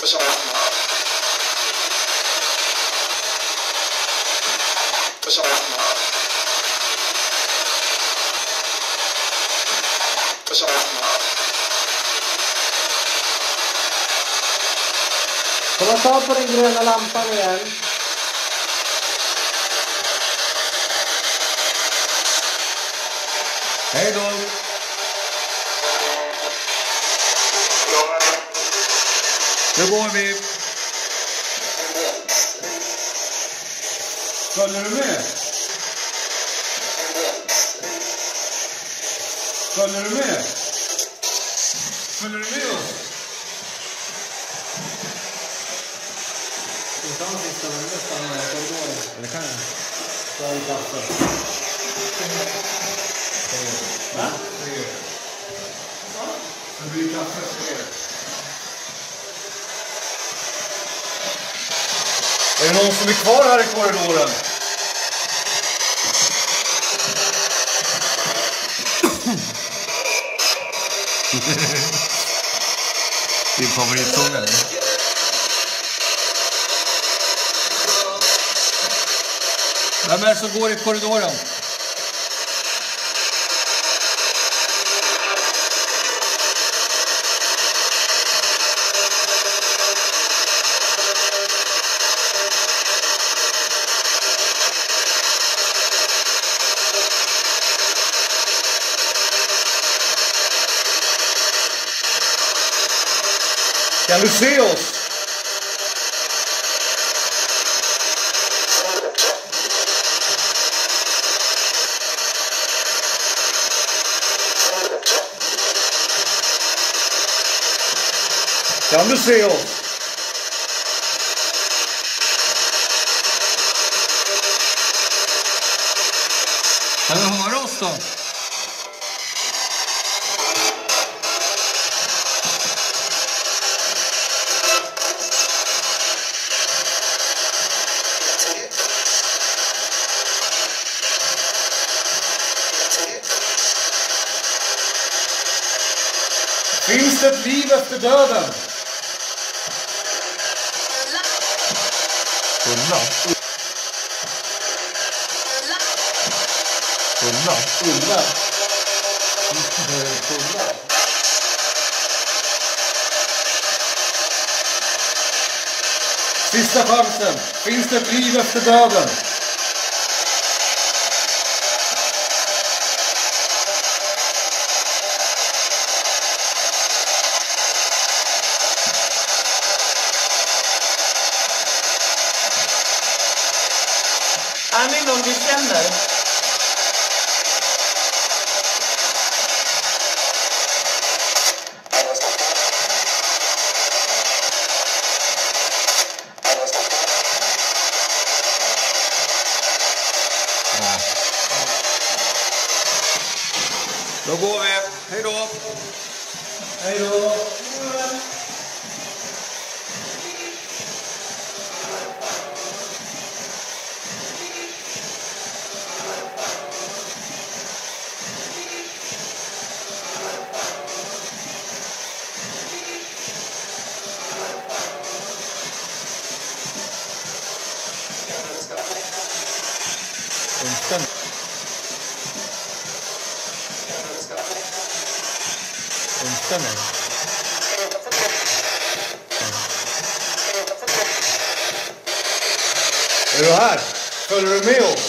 Får man ta på den gröna lampan igen? Hej då! Nu går vi. Följer du med? Följer du med? Följer du med oss? Vi tar en sista vända stanna här korridoren. Det kan jag. Så har vi kaffe. Va? Det blir kaffe för er. Är det någon som är kvar här i korridoren? Din favoritsångare? Vem är det som går i korridoren? Kan du se oss? Kan du se oss? Kan du höra oss då? Finns det ett liv efter döden? Ulla. Ulla. Ulla. Ulla. Sista chansen. Finns det ett liv efter döden? Är ni någon vi känner? Då går vi. Hej då. Hej då. Önskan. Önskan är. Är du här? Följer du med oss?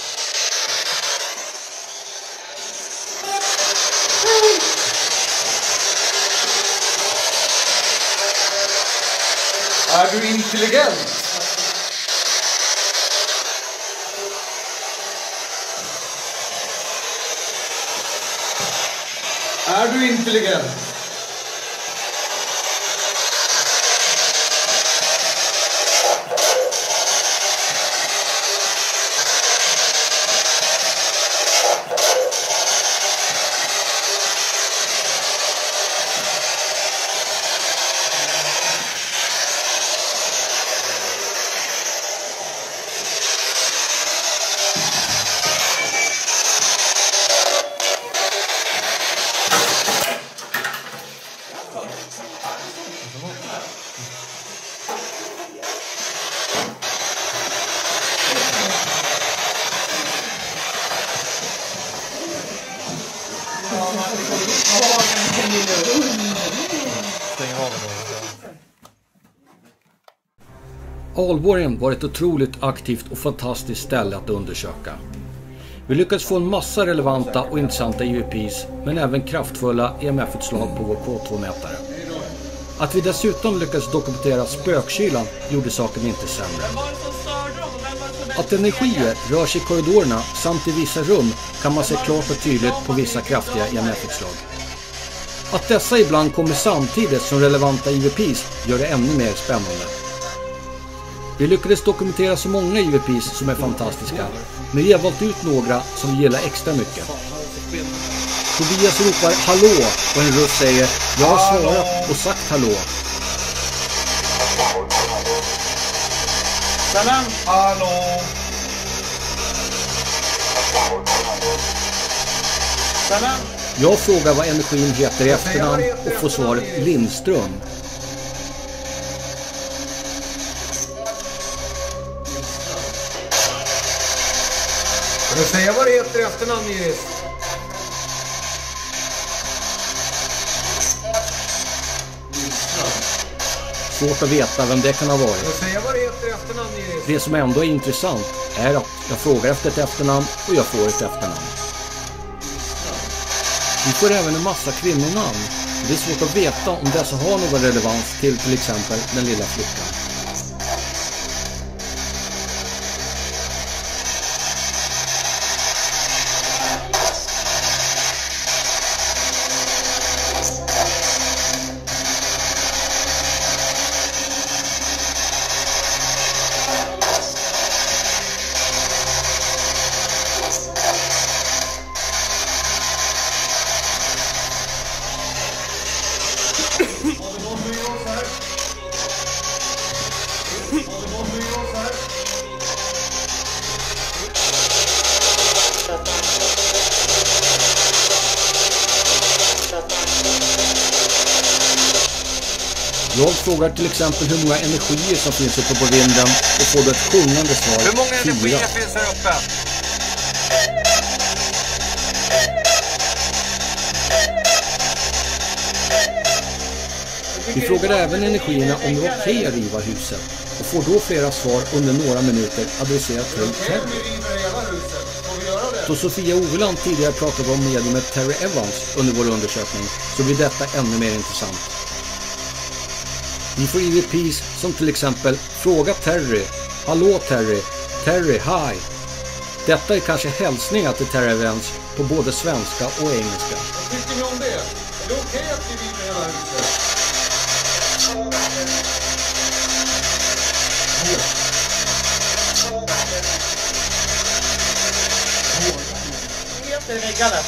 Är du intelligent? Är du intelligent? Stänger av det. Alborgen var ett otroligt aktivt och fantastiskt ställe att undersöka. Vi lyckades få en massa relevanta och intressanta E V Ps, men även kraftfulla E M F-utslag på vår K två-mätare. Att vi dessutom lyckades dokumentera spökkylan gjorde saken inte sämre. Att energier rör sig i korridorerna samt i vissa rum kan man se klart och tydligt på vissa kraftiga E M F-utslag. Att dessa ibland kommer samtidigt som relevanta E V Ps gör det ännu mer spännande. Vi lyckades dokumentera så många E V Ps som är fantastiska, men vi har valt ut några som vi gillar extra mycket. Tobias ropar hallå och en röst säger jag har svarat och sagt hallå. Salam! Hallå! Salam! Jag frågar vad energin heter i efternamn och får svaret Lindström. Kan du säga vad det heter i efternamn, Iris? Svårt att veta vem det kan ha varit. Kan du säga vad det heter i efternamn, Iris? Det som ändå är intressant är att jag frågar efter ett efternamn och jag får ett efternamn. Vi får även en massa kvinnonamn. Det är svårt att veta om dessa har någon relevans till till exempel den lilla flickan. Jag frågar till exempel hur många energier som finns uppe på vinden och får då ett sjungande svar. Hur många energier fyra. finns här uppe? Vi frågar även energierna om det var okej att riva huset och får då flera svar under några minuter adresserat till Terry. Då Sofia Oveland tidigare pratade om mediumet Terry Evans under vår undersökning så blir detta ännu mer intressant. Vi får E V Ps som till exempel Fråga Terry, Hallå Terry, Terry, hi. Detta är kanske hälsningar till Terry Evans på både svenska och engelska. Vad tycker ni om det? Är det okej att vi river hela huset? Helt i väggarna.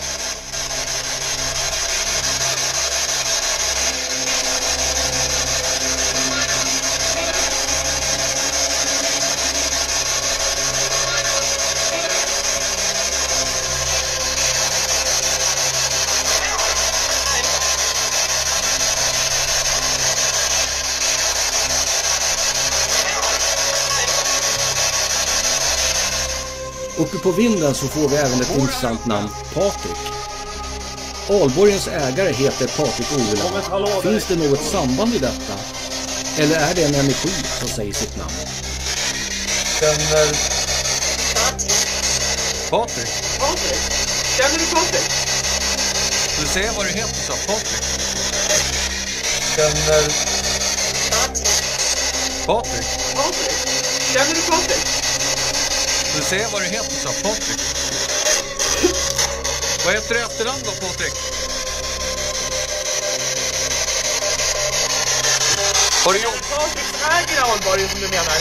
Uppe på vinden så får vi även ett intressant namn, Patrik. Alborgens ägare heter Patrik Oveland. Finns det något samband i detta? Eller är det en energi som säger sitt namn? Känner... Patrik? Patrik? Känner du Patrik? Du säger vad det heter, så Patrik. Känner... Patrik? Patrik? Känner du Patrik? Du säger vad det heter, så Patrik. Vad heter det efternamn då, Patrik? Har du gjort? Patrik som äger Alborgen som du menar?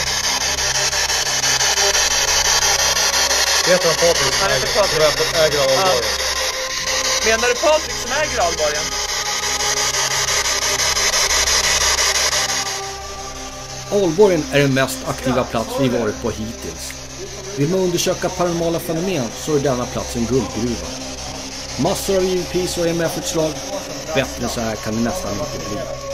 Det heter han Patrik. Han heter Patrik. Som äger Alborgen. Ja. Menar du Patrik som äger Alborgen? Alborgen är den mest aktiva plats vi varit på hittills. Vill man undersöka paranormala fenomen så är denna plats en guldgruva. Massor av E V Ps och E M F-utslag. Bättre så här kan det nästan inte bli.